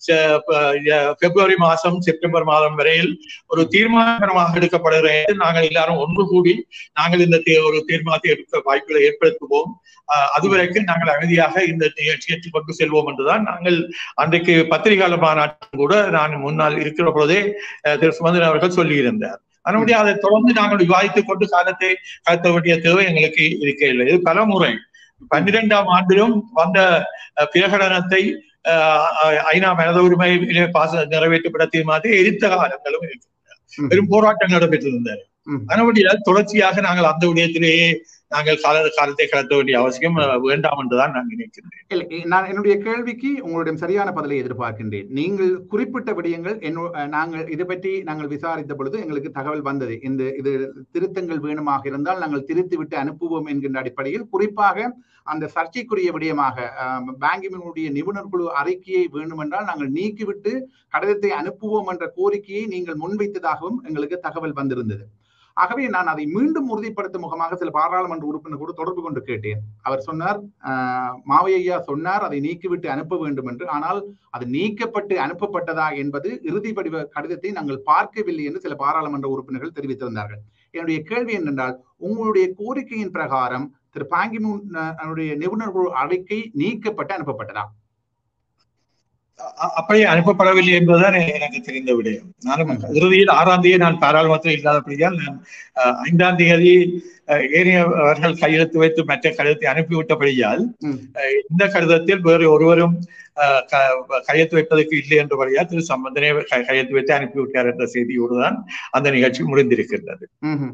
S2: பிப்ரவரி மாசம் செப்டம்பர் மாதம் வரையில் ஒரு தீர்மானமாக எடுக்கப்படுகிறது. நாங்கள் எல்லாரும் ஒன்று கூடி நாங்கள் இந்த ஒரு தீர்மானத்தை எடுக்க வாய்ப்புகளை ஏற்படுத்துவோம். அதுவரைக்கும் நாங்கள் அமைதியாக இந்த நிகழ்ச்சியை கொண்டு செல்வோம் என்றுதான் நாங்கள் அன்றைக்கு பத்திரிகையாளர் மாநாட்டில் கூட நான் முன்னால் இருக்கிற பொழுதே திரு சுமந்திரன் அவர்கள் சொல்லியிருந்தார். அதனுடைய அதை தொடர்ந்து நாங்கள் விவாதித்துக் கொண்டு காலத்தை கடத்த வேண்டிய தேவை எங்களுக்கு இருக்கவில்லை. இது பல முறை பன்னிரெண்டாம் ஆண்டிலும் வந்த பிரகடனத்தை ஐநா மனித உரிமை பாச நிறைவேற்றப்பட்ட தீர்மானத்தை எரித்த காலங்களும் இருக்கின்றன. பெரும் போராட்டங்கள் நடைபெற்றிருந்தன. அதனுடையால் தொடர்ச்சியாக நாங்கள் அந்த விடயத்திலேயே நாங்கள் கால காலத்தை கடத்த வேண்டிய அவசியம் வேண்டாம் என்றுதான் நான் நினைக்கின்றேன்.
S1: நான் என்னுடைய கேள்விக்கு உங்களுடைய சரியான பதிலை எதிர்பார்க்கின்றேன். நீங்கள் குறிப்பிட்ட விடயங்கள் நாங்கள் இதை பற்றி நாங்கள் விசாரித்த பொழுது எங்களுக்கு தகவல் வந்தது. இந்த இது திருத்தங்கள் வேணுமாக இருந்தால் நாங்கள் திருத்தி விட்டு அனுப்புவோம் என்கின்ற அடிப்படையில் குறிப்பாக அந்த சர்ச்சைக்குரிய விடயமாக பேங்கினுடைய நிபுணர் குழு அறிக்கையை வேண்டுமென்றால் நாங்கள் நீக்கிவிட்டு கடிதத்தை அனுப்புவோம் என்ற கோரிக்கையை நீங்கள் முன்வைத்ததாகவும் எங்களுக்கு தகவல் வந்திருந்தது. ஆகவே நான் அதை மீண்டும் உறுதிப்படுத்தும் முகமாக சில பாராளுமன்ற உறுப்பினர் கூட தொடர்பு கொண்டு கேட்டேன். அவர் சொன்னார், மாவையா சொன்னார் அதை நீக்கிவிட்டு அனுப்ப வேண்டும் என்று. ஆனால் அது நீக்கப்பட்டு அனுப்பப்பட்டதா என்பது இறுதி படிவ கடிதத்தை நாங்கள் பார்க்கவில்லை என்று சில பாராளுமன்ற உறுப்பினர்கள் தெரிவித்திருந்தார்கள். என்னுடைய கேள்வி என்னென்றால், உங்களுடைய கோரிக்கையின் பிரகாரம் திரு பாங்கிமுன் நிபுணர் குழு அறிக்கை நீக்கப்பட்டு அனுப்பப்பட்டதா?
S2: அப்படியே அனுப்பப்படவில்லை என்பதுதான் எனக்கு தெரிந்த விடயம். நானும் இறுதியில் ஆறாம் தேதி நான் பாராளுமன்றத்தில் இல்லாதபடியால் நான் ஐந்தாம் தேதி ஏனையவர்கள் கையெழுத்து வைத்து மற்ற கடிதத்தை அனுப்பிவிட்டபடியால் இந்த கடிதத்தில் வேறு ஒருவரும் கையெழுத்து வைப்பதற்கு இல்லை என்றபடியால் திரு சம்பந்தனே கையெழுத்து வைத்து அனுப்பிவிட்டார் என்ற செய்தியோடு தான் அந்த நிகழ்ச்சி முடிந்திருக்கின்றது.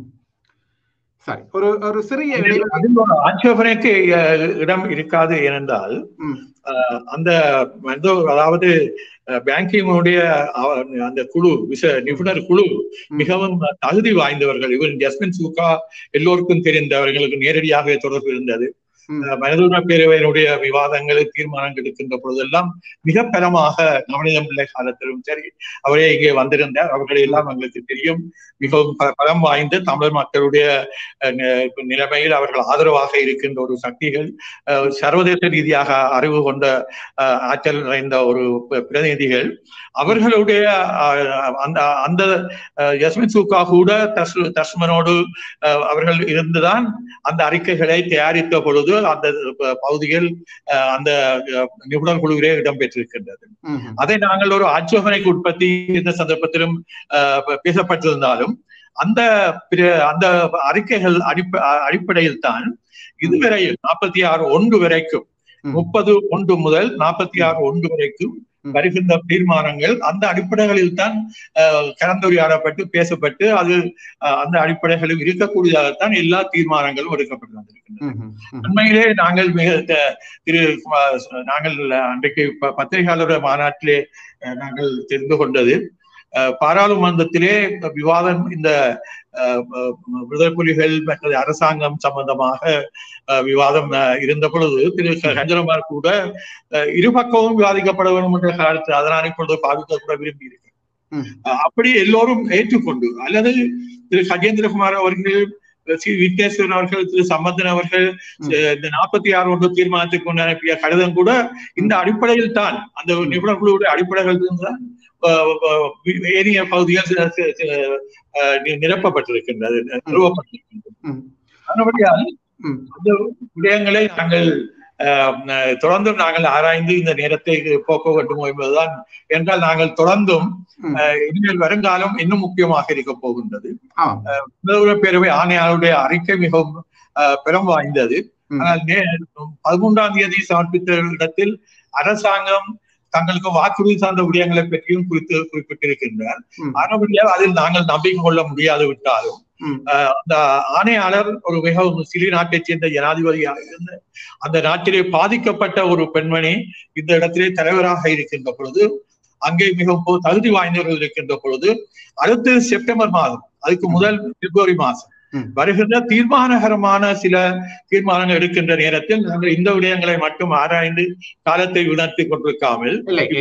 S1: சரி, ஒரு ஒரு சிறிய
S2: ஆட்சேபனைக்கு இடம் இருக்காது. ஏனென்றால் அந்த அதாவது பேங்கிங்குடைய அந்த குழு விச நிபுணர் குழு மிகவும் தகுதி வாய்ந்தவர்கள். இவன் ஜஸ்மின் சூக்கா எல்லோருக்கும் தெரிந்தவர்களுக்கு நேரடியாக தொடர்பு இருந்தது. மனித பேரவையினுடைய விவாதங்களை தீர்மானங்கள் எடுக்கின்ற பொழுதெல்லாம் மிக பலமாக நவநீதம் பிள்ளை காலத்திலும் சரி அவரே இங்கே வந்திருந்தார். அவர்களை எல்லாம் எங்களுக்கு தெரியும். மிகவும் பலம் வாய்ந்த தமிழ் மக்களுடைய நிலைமையில் அவர்கள் ஆதரவாக இருக்கின்ற ஒரு சக்திகள், சர்வதேச ரீதியாக அறிவு கொண்ட ஆற்றல் நிறைந்த ஒரு பிரதிநிதிகள். அவர்களுடைய அந்த அந்த யஸ்மின் சூக்கா கூட தஸ் தஸ்மனோடு அவர்கள் இருந்துதான் அந்த அறிக்கைகளை தயாரித்த பொழுது அந்த பகுதியில் அந்த நிபுணர் குழுவிலே இடம்பெற்றிருக்கின்றது. அதை நாங்கள் ஒரு ஆட்சேபனைக்கு உற்பத்தி இந்த சந்தர்ப்பத்திலும் பேசப்பட்டிருந்தாலும் அந்த அந்த அறிக்கைகள் அடிப்ப அடிப்படையில் தான் இதுவரையில் நாற்பத்தி ஆறு ஒன்று வரைக்கும் முப்பது ஒன்று முதல் நாற்பத்தி ஆறு ஒன்று வரைக்கும் வருகின்ற தீர்மானங்கள் அந்த அடிப்படைகளில் தான் கலந்துரையாடப்பட்டு பேசப்பட்டு அது அந்த அடிப்படைகளில் இருக்கக்கூடியதாகத்தான் எல்லா தீர்மானங்களும் எடுக்கப்பட்டு வந்திருக்கின்றன. உண்மையிலே நாங்கள் மிக திரு நாங்கள் அன்றைக்கு பத்திரிகையாளர் மாநாட்டிலே நாங்கள் தெரிந்து கொண்டது, பாராளுமன்றத்திலே விவாதம் இந்த விடுதலை புலிகள் மற்ற அரசாங்கம் சம்பந்தமாக விவாதம் இருந்த பொழுது திரு கஞ்சனமார் கூட இருபக்கமும் விவாதிக்கப்பட வேண்டும் என்ற காலத்தில் அதனால் இப்பொழுது பாதிக்க கூட விரும்பி இருக்கு. அப்படி எல்லோரும் ஏற்றுக்கொண்டு அல்லது திரு கஜேந்திரகுமார் அவர்கள், சி விக்னேஸ்வரன் அவர்கள், திரு சம்பந்தன் அவர்கள் இந்த நாற்பத்தி ஆறு ஒன்று தீர்மானத்தை கொண்டு அனுப்பிய கடிதம் கூட இந்த அடிப்படையில் தான் அந்த நிபுணர் குழுவுடைய அடிப்படைகள் தான் ஏனைய பகுதிகள் நிரப்பப்பட்டிருக்கின்றது, நிறுவப்பட்டிருக்கின்றது. அதன்படியால் அந்த விடயங்களை நாங்கள் தொடர்ந்தும் நாங்கள் ஆராய்ந்து இந்த நேரத்தை போக்க வேண்டும் என்பதுதான். என்றால் நாங்கள் தொடர்ந்தும் இனிமேல் வருங்காலம் இன்னும் முக்கியமாக இருக்க போகின்றது. பேரவை ஆணையாளருடைய அறிக்கை மிகவும் பெரும் வாய்ந்தது. ஆனால் பதிமூன்றாம் தேதி சமர்ப்பித்த இடத்தில் அரசாங்கம் தங்களுக்கு வாக்குறுதி சார்ந்த விடயங்களை பற்றியும் குறித்து குறிப்பிட்டிருக்கின்றார். ஆனபடியால் அதில் நாங்கள் நம்பிக்கை கொள்ள முடியாது விட்டாலும் அந்த ஆணையாளர் ஒரு மிகவும் சிலி நாட்டைச் சேர்ந்த ஜனாதிபதியாக இருந்த அந்த நாட்டிலே பாதிக்கப்பட்ட ஒரு பெண்மணி இந்த இடத்திலே தலைவராக இருக்கின்ற பொழுது, அங்கே மிகவும் தகுதி வாய்ந்தவர்கள் இருக்கின்ற பொழுது, அடுத்து செப்டம்பர் மாதம் அதுக்கு முதல் பிப்ரவரி மாதம் வருகின்ற தீர்மானகரமான சில தீர்மானங்கள் எடுக்கின்ற நேரத்தில் நாங்கள் இந்த விடயங்களை மட்டும் ஆராய்ந்து காலத்தை உணர்த்தி கொண்டிருக்காமல்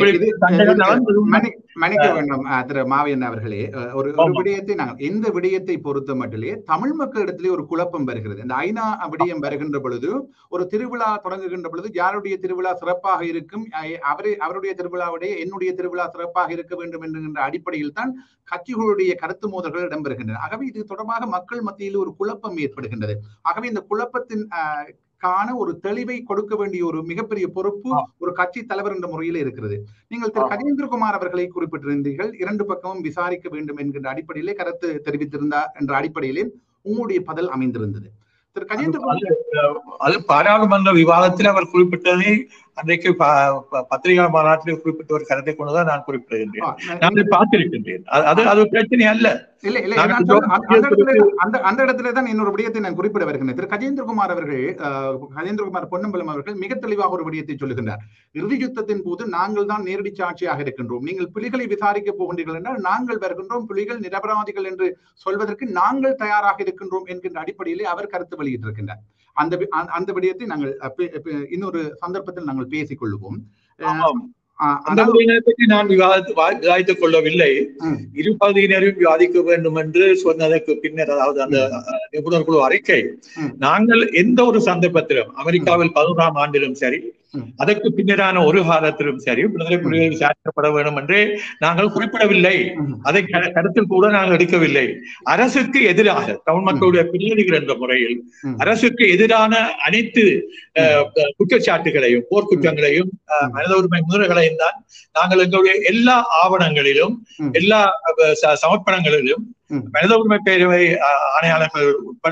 S1: மன்னிக்க வேண்டும் திரு மாவியன் அவர்களே, ஒரு ஒரு விடயத்தை நாங்கள் இந்த விடயத்தை பொறுத்த மட்டிலே தமிழ் மக்களிடத்திலே ஒரு குழப்பம் வருகிறது. இந்த ஐநா விடயம் வருகின்ற பொழுது ஒரு திருவிழா தொடங்குகின்ற பொழுது யாருடைய திருவிழா சிறப்பாக இருக்கும், அவரே அவருடைய திருவிழாவுடைய என்னுடைய திருவிழா சிறப்பாக இருக்க வேண்டும் என்கின்ற அடிப்படையில் தான் கட்சிகளுடைய கருத்து மோதல்கள் இடம்பெறுகின்றன. ஆகவே இது தொடர்பாக மக்கள் மத்தியில் ஒரு குழப்பம் ஏற்படுகின்றது. ஆகவே இந்த குழப்பத்தின் காண ஒரு தெளிவை கொடுக்க வேண்டிய ஒரு மிகப்பெரிய பொறுப்பு ஒரு கட்சி தலைவர் என்ற முறையில் இருக்கிறது. நீங்கள் திரு கஜேந்திரகுமார் அவர்களை குறிப்பிட்டிருந்தீர்கள், இரண்டு பக்கமும் விசாரிக்க வேண்டும் என்கின்ற அடிப்படையிலே கருத்து தெரிவித்திருந்தார் என்ற அடிப்படையிலே உங்களுடைய பதில் அமைந்திருந்தது. திரு கஜேந்திரகுமார்
S2: அது பாராளுமன்ற விவாதத்தில் அவர் குறிப்பிட்டதை அன்றைக்கு பத்திரிகை மாநாட்டில் குறிப்பிட்ட ஒரு கருத்தை கொண்டுதான் நான் குறிப்பிடுகின்றேன். நான் பார்த்திருக்கின்றேன். அது அது பிரச்சனை அல்ல.
S1: இல்ல இல்ல அந்த அந்த இடத்துல தான் இன்னொரு விடயத்தை நான் குறிப்பிட வருகின்றேன். திரு கஜேந்திரகுமார் அவர்கள், கஜேந்திரகுமார் பொன்னம்பலம் அவர்கள் மிக தெளிவாக ஒரு விடயத்தை சொல்லுகின்றார். இறுதி யுத்தத்தின் போது நாங்கள் தான் நேரடி சாட்சியாக இருக்கின்றோம். நீங்கள் புலிகளை விசாரிக்க போகின்றீர்கள் என்றால் நாங்கள் வருகின்றோம், புலிகள் நிரபராதிகள் என்று சொல்வதற்கு நாங்கள் தயாராக இருக்கின்றோம் என்கின்ற அடிப்படையிலே அவர் கருத்து வெளியிட்டிருக்கின்றார். அந்த அந்த விடயத்தை நாங்கள் இன்னொரு சந்தர்ப்பத்தில் நாங்கள் பேசிக் கொள்ளுவோம்.
S2: அந்த பற்றி நான் விவாதித்துக் கொள்ளவில்லை. இரு பகுதியினரும் விவாதிக்க வேண்டும் என்று சொன்னதற்கு பின்னர், அதாவது அந்த நிபுணர் குழு அறிக்கை நாங்கள் எந்த ஒரு சந்தர்ப்பத்திலும் அமெரிக்காவில் பதினோராம் ஆண்டிலும் சரி அதற்கு பின்னரான ஒரு காலத்திலும் சரி விடுதலை புலிகள் விசாரிக்கப்பட வேண்டும் என்றே நாங்கள் குறிப்பிடவில்லை. அதை கருத்தில் கூட நாங்கள் எடுக்கவில்லை. அரசுக்கு எதிராக தமிழ் மக்களுடைய பிரதிநிதிகள் என்ற முறையில் அரசுக்கு எதிரான அனைத்து குற்றச்சாட்டுகளையும் போர்க்குற்றங்களையும் மனித உரிமை மீறல்களையும் தான் நாங்கள் எங்களுடைய எல்லா ஆவணங்களிலும் எல்லா சமர்ப்பணங்களிலும் மனித உரிமை பேரவை ஆணையாளர்கள் உட்பட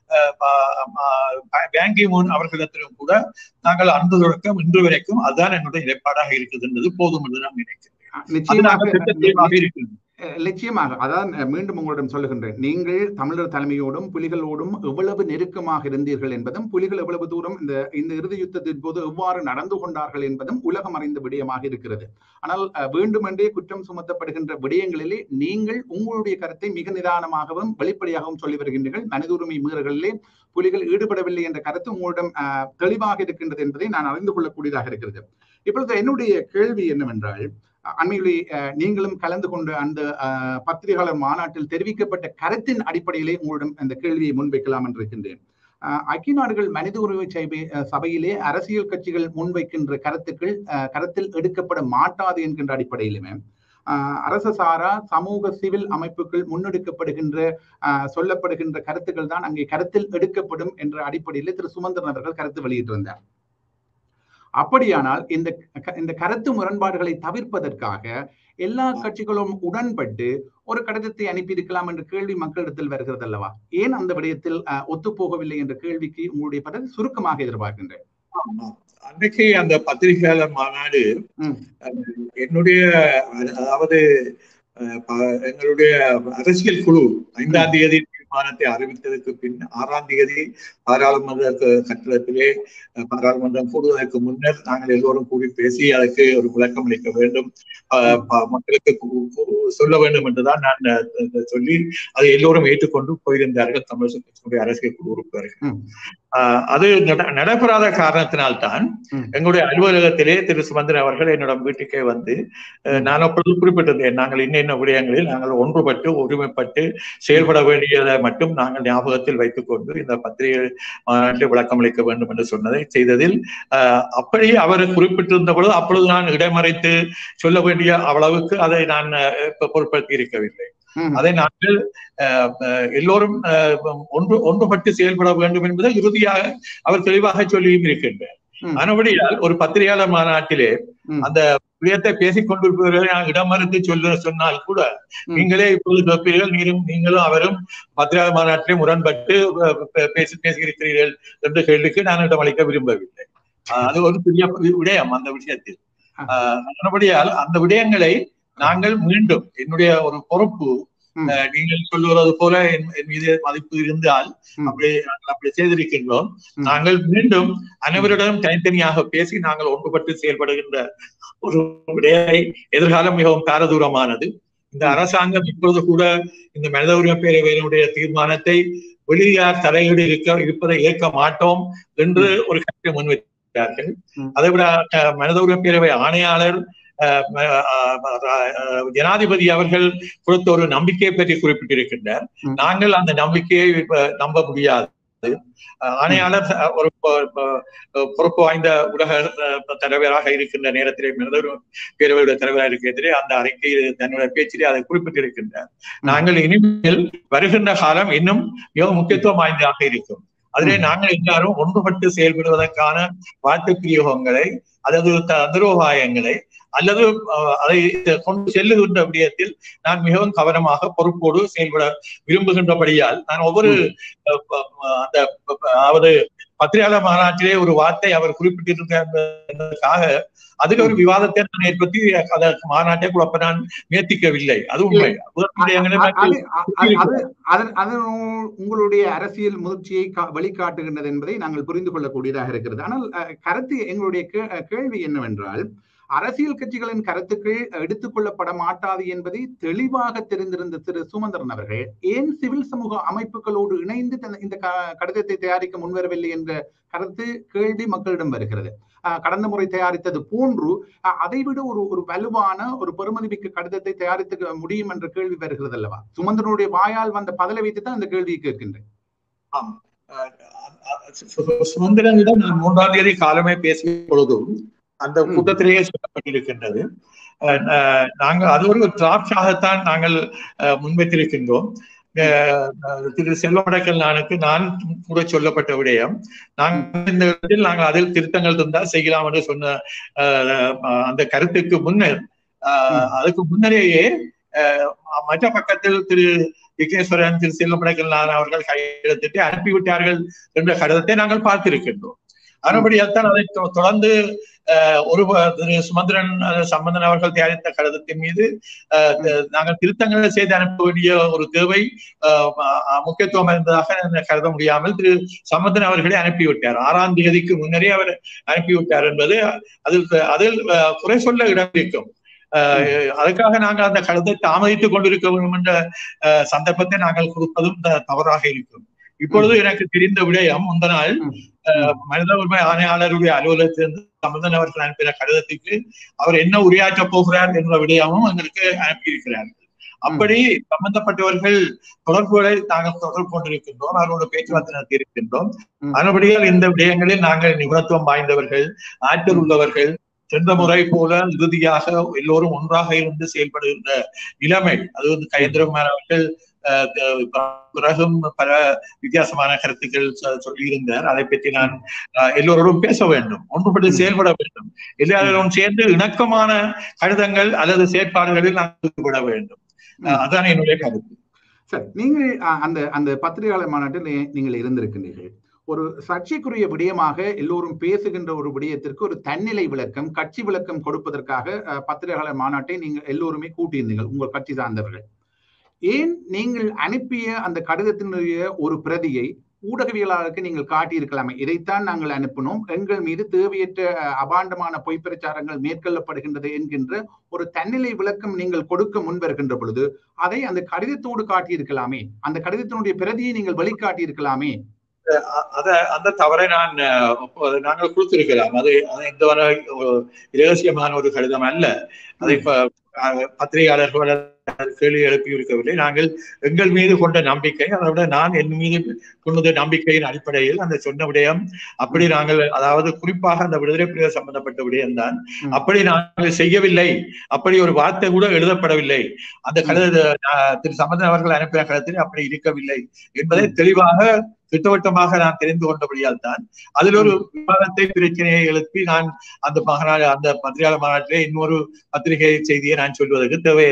S2: பேங்கி மூன் அவர்களிடத்திலும் கூட நாங்கள் அன்று தொடக்கம் இன்று வரைக்கும் அதுதான் என்னுடைய நிலைப்பாடாக இருக்குது என்பது போதும் என்று நான் நினைக்கிறேன்.
S1: நிச்சயமாக அதான் மீண்டும் உங்களிடம் சொல்லுகின்றேன். நீங்கள் தமிழர் தலைமையோடும் புலிகளோடும் எவ்வளவு நெருக்கமாக இருந்தீர்கள் என்பதும் புலிகள் எவ்வளவு தூரம் இந்த இந்த இறுதி யுத்தத்தின் போது எவ்வாறு நடந்து கொண்டார்கள் என்பதும் உலகம் அறிந்த விடயமாக இருக்கிறது. ஆனால் வேண்டுமென்றே குற்றம் சுமத்தப்படுகின்ற விடயங்களிலே நீங்கள் உங்களுடைய கருத்தை மிக நிதானமாகவும் வெளிப்படையாகவும் சொல்லி வருகின்றீர்கள். மனித உரிமை மீறல்களிலே புலிகள் ஈடுபடவில்லை என்ற கருத்து உங்களிடம் தெளிவாக இருக்கின்றது என்பதை நான் அறிந்து கொள்ளக்கூடியதாக இருக்கிறது. இப்பொழுது என்னுடைய கேள்வி என்னவென்றால், அண்மையிலே நீங்களும் கலந்து கொண்ட அந்த பத்திரிகையாளர் மாநாட்டில் தெரிவிக்கப்பட்ட கருத்தின் அடிப்படையிலே உங்களிடம் அந்த கேள்வியை முன்வைக்கலாம் என்று இருக்கின்றேன். ஐக்கிய நாடுகள் மனித உரிமை சபையிலே அரசியல் கட்சிகள் முன்வைக்கின்ற கருத்துக்கள் கருத்தில் எடுக்கப்பட மாட்டாது என்கின்ற அடிப்படையிலுமே அரசு சாரா சமூக சிவில் அமைப்புகள் முன்னெடுக்கப்படுகின்ற சொல்லப்படுகின்ற கருத்துக்கள் தான் அங்கே கருத்தில் எடுக்கப்படும் என்ற அடிப்படையில் திரு சுமந்திரன் அவர்கள் கருத்து வெளியிட்டு வந்தார். அப்படியானால் இந்த இந்த கருத்து முரண்பாடுகளை தவிர்ப்பதற்காக எல்லா கட்சிகளும் உடன்பட்டு ஒரு கடிதத்தை அனுப்பியிருக்கலாம் என்ற கேள்வி மக்களிடத்தில் வருகிறது அல்லவா? ஏன் அந்த விடயத்தில் ஒத்துப்போகவில்லை என்ற கேள்விக்கு உங்களுடைய பதில் சுருக்கமாக எதிர்பார்க்கின்றேன்.
S2: அன்றைக்கு அந்த பத்திரிகையாளர் மாநாடு என்னுடைய அதாவது எங்களுடைய அரசியல் குழு ஐந்தாம் தேதி தீர்மானத்தை அறிவித்ததற்கு பின் ஆறாம் தேதி பாராளுமன்ற கட்டடத்திலே பாராளுமன்றம் கூடுவதற்கு முன்னர் நாங்கள் எல்லோரும் கூடி பேசி அதற்கு ஒரு விளக்கம் அளிக்க வேண்டும், மக்களுக்கு சொல்ல வேண்டும் என்றுதான் நான் சொல்லி அதை எல்லோரும் ஏற்றுக்கொண்டு போயிருந்தார்கள் தமிழக கட்சியினுடைய அரசியல் குழு உறுப்பினர்கள். அது நடைபெறாத காரணத்தினால்தான் எங்களுடைய அலுவலகத்திலே திரு சுமந்திரன் அவர்கள் என்னிடம் வீட்டுக்கே வந்து நான் அப்பொழுது குறிப்பிட்டிருந்தேன், நாங்கள் இன்ன விடயங்களில் நாங்கள் ஒன்றுபட்டு ஒருமைப்பட்டு செயல்பட வேண்டியதை மட்டும் நாங்கள் ஞாபகத்தில் வைத்துக் கொண்டு இந்த பத்திரிகை மாநாட்டில் விளக்கம் அளிக்க வேண்டும் என்று சொன்னதை செய்ததில் அப்படியே அவர் குறிப்பிட்டிருந்த பொழுது அப்பொழுது நான் இடைமறைத்து சொல்ல வேண்டிய அளவுக்கு அதை நான் பொருட்படுத்தி இருக்கவில்லை. அதை நாங்கள் எல்லோரும் ஒன்று ஒன்றுபட்டு செயல்பட வேண்டும் என்பதை இறுதியாக அவர் தெளிவாக சொல்லியும் இருக்கின்றார். ஆனபடியால் ஒரு பத்திரிகையாளர் மாநாட்டிலே அந்த விடயத்தை பேசிக் கொண்டிருப்பவர்களை நான் இடமறுத்து சொல்ல சொன்னால் கூட நீங்களே இப்போது கேட்பீர்கள், நீரும் நீங்களும் அவரும் பத்திரிகையாளர் மாநாட்டிலே முரண்பட்டு பேசி பேசியிருக்கிறீர்கள் என்ற கேள்விக்கு நான் இடமளிக்க விரும்பவில்லை. அது ஒரு பெரிய விடயம் அந்த விஷயத்தில். ஆனபடியால் அந்த விடயங்களை நாங்கள் மீண்டும் என்னுடைய ஒரு பொறுப்பு, நீங்கள் சொல்லுவது போல என் மீது மதிப்பு இருந்தால் அப்படி அப்படி செய்திருக்கின்றோம். நாங்கள் மீண்டும் அனைவரிடம் தனித்தனியாக பேசி நாங்கள் ஒன்றுபட்டு செயல்படுகின்ற ஒரு விடயத்தை எதிர்காலம் மிகவும் பாரதூரமானது. இந்த அரசாங்கம் இப்பொழுது கூட இந்த மனித உரிமை பேரவையினுடைய தீர்மானத்தை வெளியார் தலையீடு இருக்க இருப்பதை ஏற்க மாட்டோம் என்று ஒரு கருத்தை முன்வைத்தார்கள். அதை விட மனித உரிமை பேரவை ஆணையாளர் ஜனாதிபதி அவர்கள் கொடுத்த ஒரு நம்பிக்கையை பற்றி குறிப்பிட்டிருக்கின்றார். நாங்கள் அந்த நம்பிக்கையை நம்ப முடியாது. ஆணையாளர் ஒரு பொறுப்பு வாய்ந்த ஊடக தலைவராக இருக்கின்ற நேரத்திலே மனித உரிமை பேரவையுடைய தலைவராக இருக்கிறதே அந்த அறிக்கையில் தன்னுடைய பேச்சிலே அதை குறிப்பிட்டிருக்கின்றார். நாங்கள் இனிமேல் வருகின்ற காலம் இன்னும் மிகவும் முக்கியத்துவம் வாய்ந்ததாக இருக்கும். அதிலே நாங்கள் எல்லாரும் ஒன்றுபட்டு செயல்படுவதற்கான வார்த்தை பிரயோகங்களை அல்லது தந்திரோபாயங்களை அல்லது அதை கொண்டு செல்லுகின்ற விடயத்தில் நான் மிகவும் கவனமாக பொறுப்போடு செயல்பட விரும்புகின்றபடியால் நான் ஒவ்வொரு அந்த அதாவது பத்திரிகையாளர் மாநாட்டிலே ஒரு வார்த்தை அவர் குறிப்பிட்டிருக்காக அதுக்கு ஒரு விவாதத்தை நான் ஏற்படுத்தி அதற்கு மாநாட்டை குழப்ப நான் முயற்சிக்கவில்லை. அது உண்மை.
S1: உங்களுடைய அரசியல் முயற்சியை வழிகாட்டுகின்றது என்பதை நாங்கள் புரிந்து கொள்ளக்கூடியதாக இருக்கிறது. ஆனால் கருத்து எங்களுடைய கேள்வி என்னவென்றால், அரசியல் கட்சிகளின் கருத்துக்கள் எடுத்துக் கொள்ளப்பட மாட்டாது என்பதை தெளிவாக தெரிந்திருந்த திரு சுமந்திரன் அவர்கள் ஏன் சிவில் சமூக அமைப்புகளோடு இணைந்து இந்த கடிதத்தை தயாரிக்க முன்வரவில்லை என்ற கருத்து கேள்வி மக்களிடம் வருகிறது. கடந்த முறை தயாரித்தது போன்று அதைவிட ஒரு ஒரு வலுவான ஒரு பெருமதிமிக்க கடிதத்தை தயாரித்து முடியும் என்ற கேள்வி வருகிறது அல்லவா? சுமந்திரனுடைய வாயால் வந்த பதிலை வைத்து தான் இந்த கேள்வியை கேட்கின்றேன்.
S2: ஆம். சுமந்திரனிடம் நான் மூன்றாம் தேதி காலமே பேசிய பொழுதும் அந்த கூட்டத்திலேயே சொல்லப்பட்டிருக்கின்றது. நாங்கள் அது ஒரு டிராப்டாகத்தான் நாங்கள் முன்வைத்திருக்கின்றோம். திரு செல்வமடக்கல் நானுக்கு நான் கூட சொல்லப்பட்ட விடயம், நாங்கள் இந்த இடத்தில் நாங்கள் அதில் திருத்தங்கள் இருந்தால் செய்யலாம் என்று சொன்ன அந்த கருத்துக்கு முன்னர் அதுக்கு முன்னரேயே மற்ற பக்கத்தில் திரு விக்னேஸ்வரன், திரு செல்வமடக்கல் நான் அவர்கள் கையெழுத்திட்டு அனுப்பிவிட்டார்கள் என்ற கடிதத்தை நாங்கள் பார்த்திருக்கின்றோம். அதுபடியால் தான் அதை தொடர்ந்து ஒரு திரு சுமந்திரன் சம்பந்தன் அவர்கள் தயாரித்த கடிதத்தின் மீது நாங்கள் திருத்தங்களை செய்து அனுப்ப வேண்டிய ஒரு தேவை முக்கியத்துவம் இருந்ததாக கருத முடியாமல் திரு சம்பந்தன் அவர்களை அனுப்பிவிட்டார். ஆறாம் தேதிக்கு முன்னரே அவர் அனுப்பிவிட்டார் என்பது அதில் அதில் குறை சொல்ல இடம் இருக்கும். அதுக்காக நாங்கள் அந்த கருத்தை தாமதித்துக் கொண்டிருக்க வேண்டும் என்ற சந்தர்ப்பத்தை நாங்கள் கொடுப்பதும் தவறாக இருக்கும். இப்பொழுது எனக்கு தெரிந்த விடயம், முந்த நாள் மனித உரிமை ஆணையாளருடைய அலுவலகத்திலிருந்து சம்பந்தன் அவர்கள் அனுப்பின கடிதத்துக்கு அவர் என்ன உரையாற்றப் போகிறார் என்ற விடயமும் எங்களுக்கு அனுப்பியிருக்கிறார்கள். அப்படி சம்பந்தப்பட்டவர்கள் தொடர்புகளை நாங்கள் தொடர்பு கொண்டிருக்கின்றோம், அவர்களோட பேச்சுவார்த்தை நடத்தி இருக்கின்றோம். அதுபடியால் இந்த விடயங்களில் நாங்கள் நிபுணத்துவம் வாய்ந்தவர்கள், ஆற்றல் உள்ளவர்கள், சென்ற முறை போல இறுதியாக எல்லோரும் ஒன்றாக இருந்து செயல்படுகின்ற நிலைமை, அது வந்து கயேந்திரகுமார் அவர்கள் பிறகும் பல வித்தியாசமான கருத்துக்கள் சொல்லியிருந்தார். அதை பற்றி நான் எல்லோரோடும் பேச வேண்டும், ஒன்றுபட்டு செயல்பட வேண்டும், எல்லாரும் சேர்ந்து இணக்கமான கடிதங்கள் அல்லது செயற்பாடுகளில் நாங்கள் ஈடுபட வேண்டும். அதான் என்னுடைய கருத்து.
S1: சார், நீங்கள் அந்த அந்த பத்திரிகையாளர் மாநாட்டில் நீங்கள் இருந்திருக்கின்றீர்கள். ஒரு சர்ச்சைக்குரிய விடயமாக எல்லோரும் பேசுகின்ற ஒரு விடயத்திற்கு ஒரு தன்னிலை விளக்கம், கட்சி விளக்கம் கொடுப்பதற்காக பத்திரிகையாளர் மாநாட்டை நீங்கள் எல்லோருமே கூட்டியிருந்தீர்கள், உங்கள் கட்சி சார்ந்தவர்கள். ஏன் நீங்கள் அனுப்பிய அந்த கடிதத்தினுடைய ஒரு பிரதியை ஊடகவியலாளருக்கு நீங்கள் காட்டியிருக்கலாமே? இதைத்தான் நாங்கள் அனுப்பினோம், எங்கள் மீது தேவையற்ற அபாண்டமான பொய் பிரச்சாரங்கள் மேற்கொள்ளப்படுகின்றது என்கின்ற ஒரு தன்னிலை விளக்கம் நீங்கள் கொடுக்க முன்வருகின்ற பொழுது அதை அந்த கடிதத்தோடு காட்டியிருக்கலாமே, அந்த கடிதத்தினுடைய பிரதியை நீங்கள் வெளிக்காட்டியிருக்கலாமே.
S2: அத அந்த தவறை நான் நாங்கள் கொடுத்திருக்கலாம். அது எந்த வரை இரகசியமான ஒரு கடிதம் அல்ல. அதை பத்திரிகையாளர்கள் கேள்வி எழுப்பி இருக்கவில்லை. நாங்கள் எங்கள் மீது கொண்ட நம்பிக்கை, அதோட நான் என் மீது கொண்ட நம்பிக்கையின் அடிப்படையில் அந்த சொன்ன விடயம் அப்படி நாங்கள், அதாவது குறிப்பாக அந்த விடுதலை புலிகள் சம்பந்தப்பட்ட விடயம்தான், அப்படி நாங்கள் செய்யவில்லை, அப்படி ஒரு வார்த்தை கூட எழுதப்படவில்லை, அந்த கடித திரு சம்பந்தன் அவர்கள் அனுப்பின கடிதத்தில் அப்படி இருக்கவில்லை என்பதை தெளிவாக திட்டவட்டமாக நான் தெரிந்து கொண்டபடியால் தான் அதில் ஒரு விவாதத்தை பிரச்சனையை எழுப்பி நான் அந்த மகனால அந்த பத்திரிகையாளர் மாநாட்டிலே இன்னொரு பத்திரிகை செய்தியை நான் சொல்வதற்கு தேவை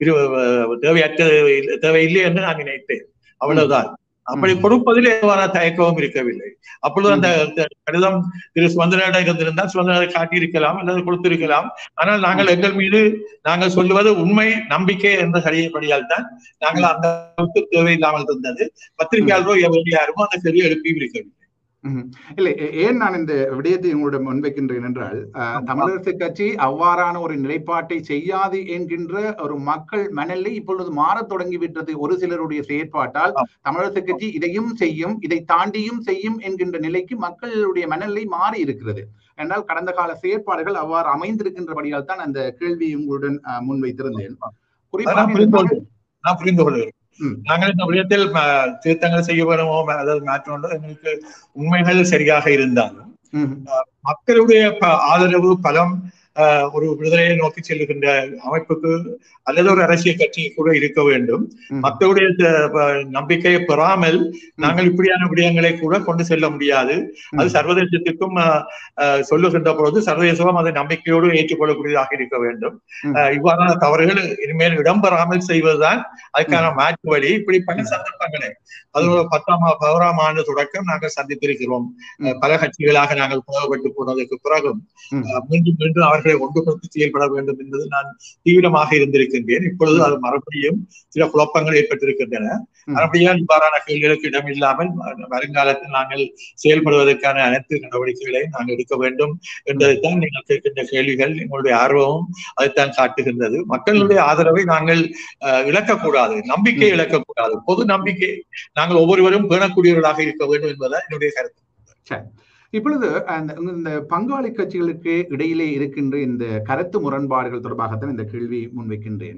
S2: தேவையற்ற தேவையில்லை என்று நான் நினைத்தேன். அவ்வளவுதான். அப்படி கொடுப்பதில் எதுவான தயக்கமும் இருக்கவில்லை. அப்பொழுது அந்த கடிதம் திரு சுமந்திரனிடம் இருந்திருந்தால் சுமந்திரனை காட்டியிருக்கலாம் அல்லது கொடுத்திருக்கலாம். ஆனால் நாங்கள் எங்கள் மீது நாங்கள் சொல்லுவது உண்மை நம்பிக்கை என்ற கடிதப்படியால் தான் நாங்கள் அந்த தேவையில்லாமல் இருந்தது. பத்திரிகையாளரோ எவ்வளவு யாருமோ அந்த கேள்வி எழுப்பி இருக்கவில்லை.
S1: இல்லை, ஏன் நான் இந்த விடயத்தை உங்களிடம் முன்வைக்கின்றேன் என்றால், தமிழரசு கட்சி அவ்வாறான ஒரு நிலைப்பாட்டை செய்யாது என்கின்ற ஒரு மக்கள் மனநிலை இப்பொழுது மாறத் தொடங்கிவிட்டது. ஒரு சிலருடைய செயற்பாட்டால் தமிழரசு கட்சி இதையும் செய்யும், இதை தாண்டியும் செய்யும் என்கின்ற நிலைக்கு மக்களுடைய மனநிலை மாறி இருக்கிறது. என்றால் கடந்த கால செயற்பாடுகள் அவ்வாறு அமைந்திருக்கின்றபடியால் தான் அந்த கேள்வி உங்களுடன் முன்வைத்திருந்தேன். குறிப்பாக
S2: நான் புரிந்து கொள்கிறேன். நாங்கள் இந்த விடயத்தில் திருத்தங்கள் செய்ய வேணுமோ அதாவது மாற்றோம் எங்களுக்கு உண்மைகள் சரியாக இருந்தாலும் மக்களுடைய ஆதரவு பலம் ஒரு விடுதலையை நோக்கி செல்லுகின்ற அமைப்புக்கு அல்லது ஒரு அரசியல் கட்சி கூட இருக்க வேண்டும். மக்களுடைய நம்பிக்கையை பெறாமல் நாங்கள் இப்படியான விடயங்களை கூட கொண்டு செல்ல முடியாது. அது சர்வதேசத்திற்கும் சொல்லுகின்ற பொழுது சர்வதேசமும் அதை நம்பிக்கையோடு ஏற்றுக்கொள்ளக்கூடியதாக இருக்க வேண்டும். இவ்வாறான தவறுகள் இனிமேல் இடம்பெறாமல் செய்வதுதான் அதுக்கான மாற்று வழி. இப்படி பல சந்தர்ப்பங்களை அது பத்தாம் பதினோராம் ஆண்டு தொடக்கம் நாங்கள் சந்தித்திருக்கிறோம். பல கட்சிகளாக நாங்கள் புறப்பட்டு போனதற்கு பிறகும் மீண்டும் மீண்டும் அவர்களை ஒன்றுபடுத்தி செயல்பட வேண்டும் என்பது நான் தீவிரமாக இருந்திருக்கின்றேன். இப்பொழுது அது மறுபடியும் சில குழப்பங்கள் ஏற்பட்டிருக்கின்றன. மறுபடியும் இவ்வாறான கேள்விகளுக்கு இடமில்லாமல் வருங்காலத்தில் நாங்கள் செயல்படுவதற்கான அனைத்து நடவடிக்கைகளையும் நாங்கள் எடுக்க வேண்டும் என்பதைத்தான் நீங்கள் கேட்கின்ற கேள்விகள் எங்களுடைய ஆர்வமும் அதைத்தான் காட்டுகின்றது. மக்களுடைய ஆதரவை நாங்கள் இழக்கக்கூடாது, நம்பிக்கை இழக்கக்கூடாது. பொது நம்பிக்கை நாங்கள் ஒவ்வொருவரும் பேணக்கூடியவர்களாக இருக்க வேண்டும் என்பதுதான் என்னுடைய கருத்து.
S1: இப்பொழுது இந்த பங்காளி கட்சிகளுக்கு இடையிலே இருக்கின்ற இந்த கருத்து முரண்பாடுகள் தொடர்பாகத்தான் இந்த கேள்வி முன்வைக்கின்றேன்.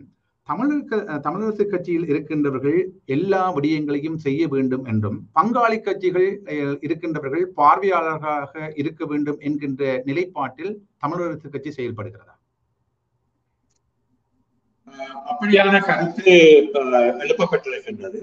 S1: தமிழக தமிழரசு கட்சியில் இருக்கின்றவர்கள் எல்லா விடயங்களையும் செய்ய வேண்டும் என்றும் பங்காளி கட்சிகள் இருக்கின்றவர்கள் பார்வையாளர்களாக இருக்க வேண்டும் என்கின்ற நிலைப்பாட்டில் தமிழரசு கட்சி செயல்படுகிறதா?
S2: அப்படியான கருத்து எழுப்பப்பட்டிருக்கின்றது.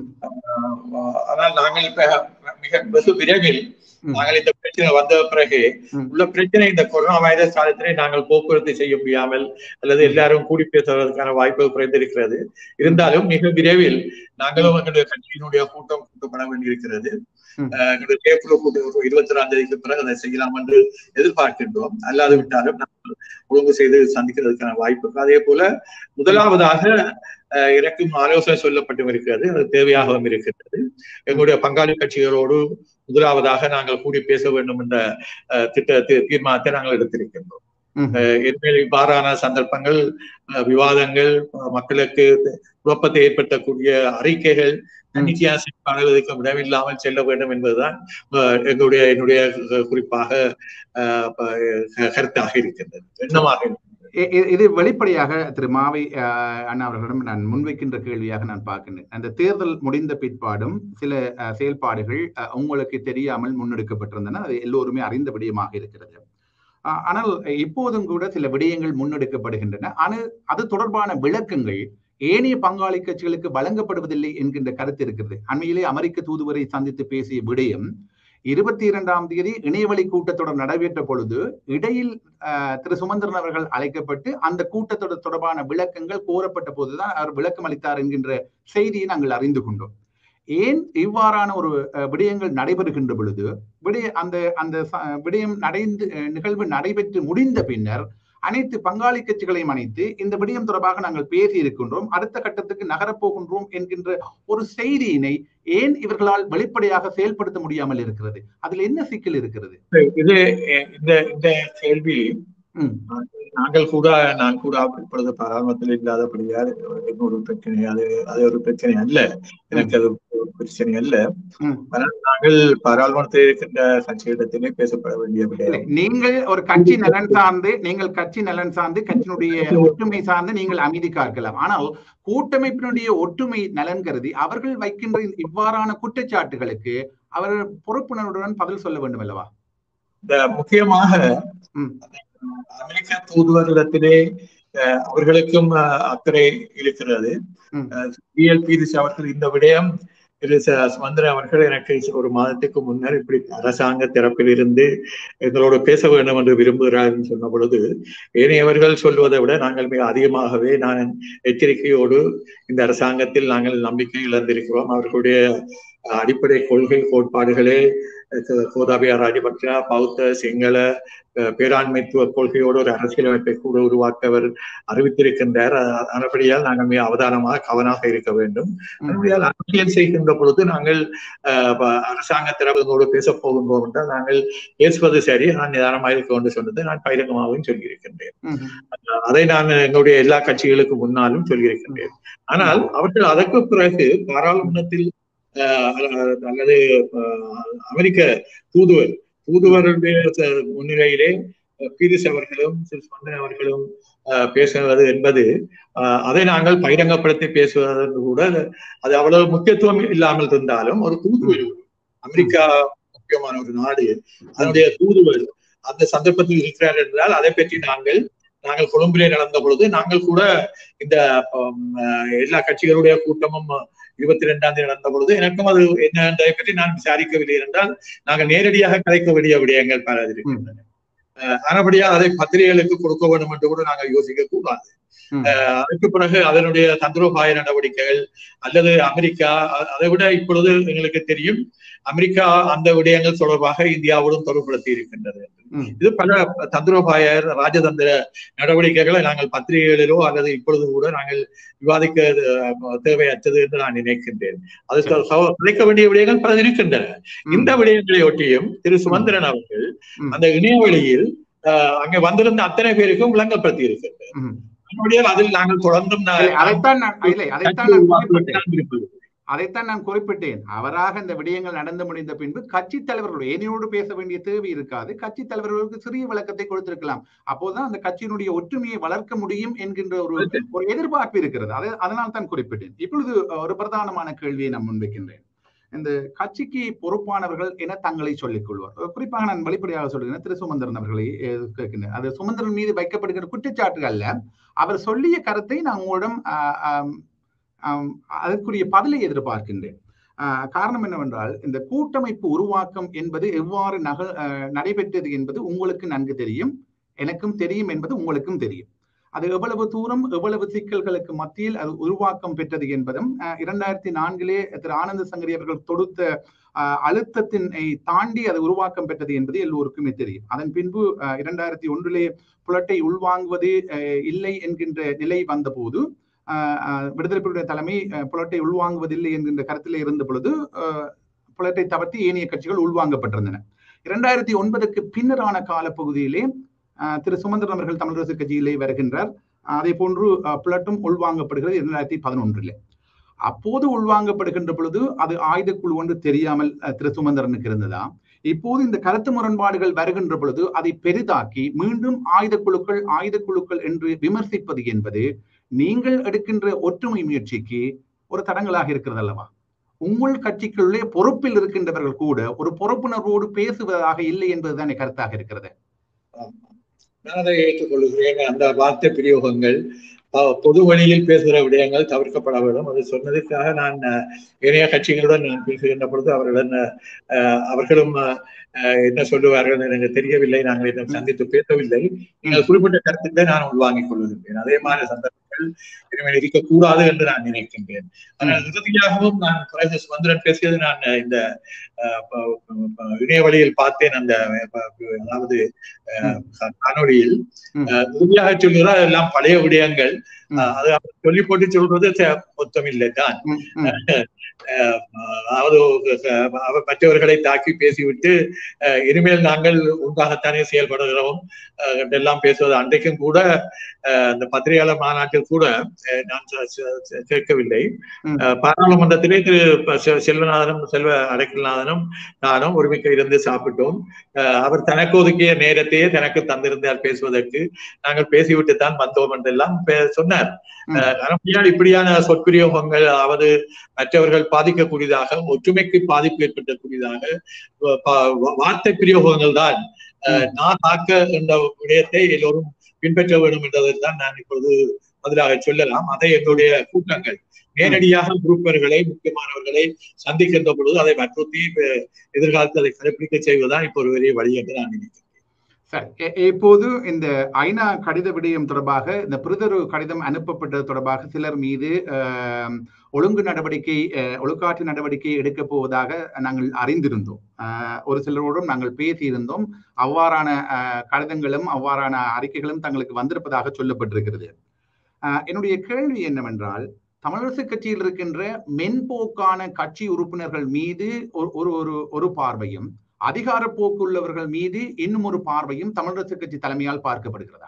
S2: ஆனால் நாங்கள் இப்ப மிக வெகு விரைவில் நாங்கள் இந்த பிரச்சனை வந்த பிறகு உள்ள பிரச்சனை இந்த கொரோனா வைரஸ் காலத்திலே நாங்கள் போக்குவரத்து செய்ய முடியாமல் அல்லது எல்லாரும் கூடி பேசுவதற்கான வாய்ப்பு குறைந்திருக்கிறது. இருந்தாலும் மிக விரைவில் நாங்களும் எங்களுடைய கட்சியினுடைய கூட்டம் கூட்டப்பட வேண்டியிருக்கிறது. எங்களுடைய தேர்தல் கூட்டம் இருபத்தி ஆறாம் தேதிக்கு பிறகு அதை செய்யலாம் என்று எதிர்பார்க்கின்றோம். அல்லாது விட்டாலும் நாங்கள் ஒழுங்கு செய்து சந்திக்கிறதுக்கான வாய்ப்பு இருக்கு. அதே போல முதலாவதாக எனக்கும் ஆலோசனை சொல்லப்பட்டும் இருக்கிறது, அது தேவையாகவும் இருக்கின்றது. எங்களுடைய பங்காளி கட்சிகளோடு முதலாவதாக நாங்கள் கூடி பேச வேண்டும் என்ற திட்ட தீர்மானத்தை நாங்கள் எடுத்திருக்கின்றோம். இனிமேல் இவ்வாறான சந்தர்ப்பங்கள், விவாதங்கள், மக்களுக்கு குழப்பத்தை ஏற்படுத்தக்கூடிய அறிக்கைகள் தன்னிச்சையாக விடவில்லாமல் செல்ல வேண்டும் என்பதுதான் எங்களுடைய என்னுடைய குறிப்பாக கருத்தாக இருக்கின்றது, எண்ணமாக இருக்கின்றது.
S1: இது வெளிப்படையாக திரு மாவை அண்ணா அவர்களிடம் நான் முன்வைக்கின்ற கேள்வியாக நான் பார்க்கின்றேன். அந்த தேர்தல் முடிந்த பிற்பாடும் சில செயல்பாடுகள் உங்களுக்கு தெரியாமல் முன்னெடுக்கப்பட்டிருந்தன, அது எல்லோருமே அறிந்த விடயமாக இருக்கிறது. ஆனால் இப்போதும் கூட சில விடயங்கள் முன்னெடுக்கப்படுகின்றன. ஆனால் அது தொடர்பான விளக்கங்கள் ஏனைய பங்காளி கட்சிகளுக்கு வழங்கப்படுவதில்லை என்கின்ற கருத்து இருக்கிறது. அண்மையிலே அமெரிக்க தூதுவரை சந்தித்து பேசிய விடயம் இருபத்தி இரண்டாம் தேதி இணையவழி கூட்டத்தொடர் நடைபெற்ற பொழுது இடையில் திரு சுமந்திரன் அவர்கள் அழைக்கப்பட்டு அந்த கூட்டத்தொடர் தொடர்பான விளக்கங்கள் கோரப்பட்ட போதுதான் அவர் விளக்கம் அளித்தார் என்கின்ற செய்தியை நாங்கள் அறிந்து கொண்டோம். ஏன் இவ்வாறான ஒரு விடயங்கள் நடைபெறுகின்ற பொழுது விடய அந்த அந்த விடயம் நடைந்து நிகழ்வு நடைபெற்று முடிந்த பின்னர் அனைத்து பங்காளி கட்சிகளையும் அணைத்து இந்த விடயம் தொடர்பாக நாங்கள் பேசி இருக்கின்றோம், அடுத்த கட்டத்துக்கு நகரப்போகின்றோம் என்கின்ற ஒரு செய்தியினை ஏன் இவர்களால் வெளிப்படையாக செயல்படுத்த முடியாமல் இருக்கிறது? அதுல என்ன சிக்கல் இருக்கிறது?
S2: இது இந்த இந்த கேள்வி நாங்கள் கூட நான் கூட இப்பொழுது பாராளுமன்றத்தில் இல்லாதபடியால் ஒரு பிரச்சனை, அது அது ஒரு பிரச்சனை அல்ல, எனக்கு அது பிரச்சனை அல்ல. நாங்கள் பாராளுமன்றத்தில் இருக்கின்ற கட்சியிடத்திலே பேசப்பட வேண்டிய விடயம்.
S1: நீங்கள் ஒரு கட்சி நலன் சார்ந்து நீங்கள் கட்சி நலன் சார்ந்து கட்சியினுடைய ஒற்றுமை சார்ந்து நீங்கள் அமைதி காக்கலாம். ஆனால் கூட்டமைப்பினுடைய ஒற்றுமை நலன் கருதி அவர்கள் வைக்கின்ற இவ்வாறான குற்றச்சாட்டுகளுக்கு அவர் பொறுப்புணர்வுடன் பதில் சொல்ல வேண்டும் அல்லவா?
S2: இந்த முக்கியமாக அமெரிக்க தூதுவரிடத்திலே அவர்களுக்கும் அக்கறை இருக்கிறது. அவர்கள் இந்த விடயம் திரு சுமந்திரன் அவர்கள் எனக்கு ஒரு மாதத்துக்கு முன்னர் இப்படி அரசாங்க தரப்பில் இருந்து எங்களோடு பேச வேண்டும் என்று விரும்புகிறார்கள் சொன்ன பொழுது ஏனையவர்கள் சொல்வதை விட நாங்கள் மிக அதிகமாகவே நான் எச்சரிக்கையோடு இந்த அரசாங்கத்தில் நாங்கள் நம்பிக்கை இழந்திருக்கிறோம். அவர்களுடைய அடிப்படை கொள்கை கோட்பாடுகளே கோதாபய ராஜபக்ச பௌத்த சிங்கள பேராண்மைத்துவ கொள்கையோடு ஒரு அரசியலமைப்பை கூட உருவாக்க அவர் அறிவித்திருக்கின்றார். அதன்படியால் நாங்கள் மிக அவதானமாக கவனமாக இருக்க வேண்டும். அதன்படியால் அரசியல் செய்கின்ற பொழுது நாங்கள் அரசாங்க தரப்போடு பேசப் போகின்றோம் என்றால் நாங்கள் பேசுவது சரி, நான் நிதானமாக இருக்க வேண்டும் சொன்னது நான் பகிரங்கமாகவும் சொல்லியிருக்கின்றேன். அதை நான் எங்களுடைய எல்லா கட்சிகளுக்கு முன்னாலும் சொல்லியிருக்கின்றேன். ஆனால் அவர்கள் அதற்கு பிறகு பாராளுமன்றத்தில் அல்லது அமெரிக்க தூதுவர் தூதுவருடைய முன்னிலையிலே பீரிஸ் அவர்களும் சுமந்திரன் அவர்களும் பேசுவது என்பது அதை நாங்கள் பகிரங்கப்படுத்தி பேசுவது கூட அது அவ்வளவு முக்கியத்துவம் இல்லாமல் இருந்தாலும் ஒரு தூதுவர், அமெரிக்கா முக்கியமான ஒரு நாடு, அதனுடைய தூதுவர் அந்த சந்தர்ப்பத்தில் இருக்கிறார் என்றால் அதை பற்றி நாங்கள் நாங்கள் கொழும்பிலே நடந்த பொழுது நாங்கள் கூட இந்த எல்லா கட்சிகளுடைய கூட்டமும் இருபத்தி இரண்டாம் தேதி நடந்த பொழுது எனக்கும் அது என்னதை பற்றி நான் விசாரிக்கவில்லை என்றால் நாங்கள் நேரடியாக கலைக்க வேண்டிய விடயங்கள் பல இருக்கின்றன. ஆனபடியா அதை பத்திரிகைகளுக்கு கொடுக்க வேண்டும் என்று கூட நாங்கள் யோசிக்க கூடாது. அதுக்கு பிறகு அதனுடைய தந்திரோபாய நடவடிக்கைகள் அல்லது அமெரிக்கா, அதை விட இப்பொழுது எங்களுக்கு தெரியும் அமெரிக்கா அந்த விடயங்கள் தொடர்பாக இந்தியாவுடன் தொடர்புபடுத்தி இருக்கின்றது. இது பல தந்திரோபாய ராஜதந்திர நடவடிக்கைகளை நாங்கள் பத்திரிகைகளிலோ அல்லது இப்பொழுது கூட நாங்கள் விவாதிக்க தேவையற்றது என்று நான் நினைக்கின்றேன். அது கிடைக்க வேண்டிய விடயங்கள் பல இருக்கின்றன. இந்த விடயங்களை ஒட்டியும் திரு சுமந்திரன் அவர்கள் அந்த இணையவழியில் அங்கே வந்திருந்த அத்தனை பேருக்கும் விளங்கப்படுத்தி இருக்கின்றனர். அதில் நாங்கள் தொடர்ந்தும்
S1: அதைத்தான் நான் குறிப்பிட்டேன். அவராக இந்த விடயங்கள் நடந்து முடிந்த பின்பு கட்சி தலைவர்கள் என்னோடு பேச வேண்டிய தேவை இருக்காது. கட்சி தலைவர்களுக்கு சிறிய விளக்கத்தை கொடுத்திருக்கலாம். அப்போதுதான் அந்த கட்சியினுடைய ஒற்றுமையை வளர்க்க முடியும் என்கின்ற ஒரு ஒரு எதிர்பார்ப்பு இருக்கிறது. அதை அதனால் தான் குறிப்பிட்டேன். இப்பொழுது ஒரு பிரதானமான கேள்வியை நான் முன்வைக்கின்றேன். இந்த கட்சிக்கு பொறுப்பானவர்கள் என தங்களை சொல்லிக் கொள்வார். குறிப்பாக நான் வெளிப்படையாக சொல்கிறேன், திரு சுமந்திரன் அவர்களை கேட்கின்றேன். அது சுமந்திரன் மீது வைக்கப்படுகிற குற்றச்சாட்டு அல்ல. அவர் சொல்லிய கருத்தை நான் உங்களிடம் அதற்குரிய பதிலை எதிர்பார்க்கின்றேன். ஆஹ் காரணம் என்னவென்றால், இந்த கூட்டமைப்பு உருவாக்கம் என்பது எவ்வாறு நக நடைபெற்றது என்பது உங்களுக்கு நன்கு தெரியும், எனக்கும் தெரியும் என்பது உங்களுக்கும் தெரியும். அது எவ்வளவு தூரம் எவ்வளவு சிக்கல்களுக்கு மத்தியில் அது உருவாக்கம் பெற்றது என்பதும் இரண்டாயிரத்தி நான்கிலே திரு ஆனந்த சங்கரி அவர்கள் தொடுத்த அஹ் அழுத்தத்தினை தாண்டி அது உருவாக்கம் பெற்றது என்பது எல்லோருக்குமே தெரியும். அதன் பின்பு இரண்டாயிரத்தி ஒன்றிலே புலட்டை உள்வாங்குவது இல்லை என்கின்ற நிலை வந்த போது அஹ் விடுதலை புலிகளுடைய தலைமை புலட்டை உள்வாங்குவதில்லை என்கின்ற கருத்திலே இருந்த பொழுது அஹ் புலட்டை தவிர்த்து ஏனைய கட்சிகள் உள்வாங்கப்பட்டிருந்தன. இரண்டாயிரத்தி ஒன்பதுக்கு பின்னரான காலப்பகுதியிலே திரு சுமந்திரன் அவர்கள் தமிழரசு கட்சியிலே வருகின்றார். அதே போன்று புலட்டும் உள்வாங்கப்படுகிறது இரண்டாயிரத்தி பதினொன்றிலே. அப்போது உள்வாங்கப்படுகின்ற பொழுது அது ஆயுத குழு ஒன்று தெரியாமல் திரு சுமந்திரனுக்கு இருந்ததா? இப்போது இந்த கருத்து முரண்பாடுகள் வருகின்ற பொழுது அதை பெரிதாக்கி மீண்டும் ஆயுத குழுக்கள் ஆயுத குழுக்கள் என்று விமர்சிப்பது என்பது நீங்கள் எடுக்கின்ற ஒற்றுமை முயற்சிக்கு ஒரு தடங்கலாக இருக்கிறது அல்லவா? உங்கள் கட்சிக்குள்ளே பொறுப்பில் இருக்கின்றவர்கள் கூட ஒரு பொறுப்புணர்வோடு பேசுவதாக இல்லை என்பதுதான் கருத்தாக இருக்கிறது.
S2: நான் அதை ஏற்றுக்கொள்கிறேன். அந்த வார்த்தை பிரயோகங்கள் பொது வழியில் பேசுகிற விடயங்கள் தவிர்க்கப்பட வேண்டும். அது சொன்னதுக்காக நான் இணைய கட்சிகளுடன் நான் பேசுகின்ற பொழுது அவர்களுடன் அவர்களும் என்ன சொல்லுவார்கள் எனக்கு தெரியவில்லை, நாங்கள் இதை சந்தித்து பேசவில்லை, நீங்கள் குறிப்பிட்ட கருத்துக்களை நான் உள்வாங்கிக் கொள்ளுகின்றேன். அதே மாதிரி சந்தர்ப்பங்கள் இனிமேல் இருக்கக்கூடாது என்று நான் நினைக்கின்றேன். ஆனால் இறுதியாகவும் நான் சுமந்திரன் பேசியது நான் இந்த இணைய வழியில் பார்த்தேன். அந்த அதாவது காணொலியில் இறுதியாக சொல்கிறார் எல்லாம் பழைய விடயங்கள், அது சொல்லி போட்டு சொல்றது மொத்தமில்லை தான். அதாவது மற்றவர்களை தாக்கி பேசிவிட்டு இனிமேல் நாங்கள் ஒன்றாகத்தானே செயல்படுகிறோம் எல்லாம் பேசுவது. அன்றைக்கும் கூட அந்த பத்திரிகையாளர் மாநாட்டில் கூட நான் கேட்கவில்லை. பாராளுமன்றத்திலே திரு செல்வநாதனும் செல்வ அடைக்கல்நாதனும் நானும் ஒருமிக்க இருந்து சாப்பிட்டோம். அவர் தனக்கு ஒதுக்கிய நேரத்தையே தனக்கு தந்திருந்தார் பேசுவதற்கு. நாங்கள் பேசிவிட்டு தான் வந்தோம் என்றெல்லாம் சொன்னார். இப்படியான சொற்பிரயோகங்கள், அதாவது மற்றவர்கள் பாதிக்கக்கூடியதாக, ஒற்றுமைக்கு பாதிப்பு ஏற்பட்டக்கூடியதாக வார்த்தை பிரயோகங்கள் தான் நான் தாக்க என்ற விடயத்தை எல்லோரும் பின்பற்ற வேண்டும் என்றதான் நான் இப்பொழுது பதிலாக சொல்லலாம். அதை எங்களுடைய கூட்டங்கள் நேரடியாக குரூப்பர்களை முக்கியமானவர்களை சந்திக்கின்ற பொழுது அதை வற்புறுத்தி எதிர்காலத்தில் அதை கடைபிடிக்க செய்வதுதான் இப்போ ஒரு பெரிய வழி என்று நான் நினைக்கிறேன்.
S1: இப்போது இந்த ஐநா கடித விடயம் தொடர்பாக, இந்த பிரிதொரு கடிதம் அனுப்பப்பட்டது தொடர்பாக சிலர் மீது ஒழுங்கு நடவடிக்கை ஒழுக்காற்று நடவடிக்கை எடுக்க போவதாக நாங்கள் அறிந்திருந்தோம். ஒரு சிலரோடும் நாங்கள் பேசியிருந்தோம். அவ்வாறான கடிதங்களும் அவ்வாறான அறிக்கைகளும் தங்களுக்கு வந்திருப்பதாக சொல்லப்பட்டிருக்கிறது. என்னுடைய கேள்வி என்னவென்றால், தமிழரசு கட்சியில் இருக்கின்ற மென்போக்கான கட்சி உறுப்பினர்கள் மீது ஒரு ஒரு ஒரு பார்வையும், அதிகார போக்குள்ளவர்கள் மீது இன்னும் ஒரு பார்வையும் தமிழரசு கட்சி தலைமையால் பார்க்கப்படுகிறதா?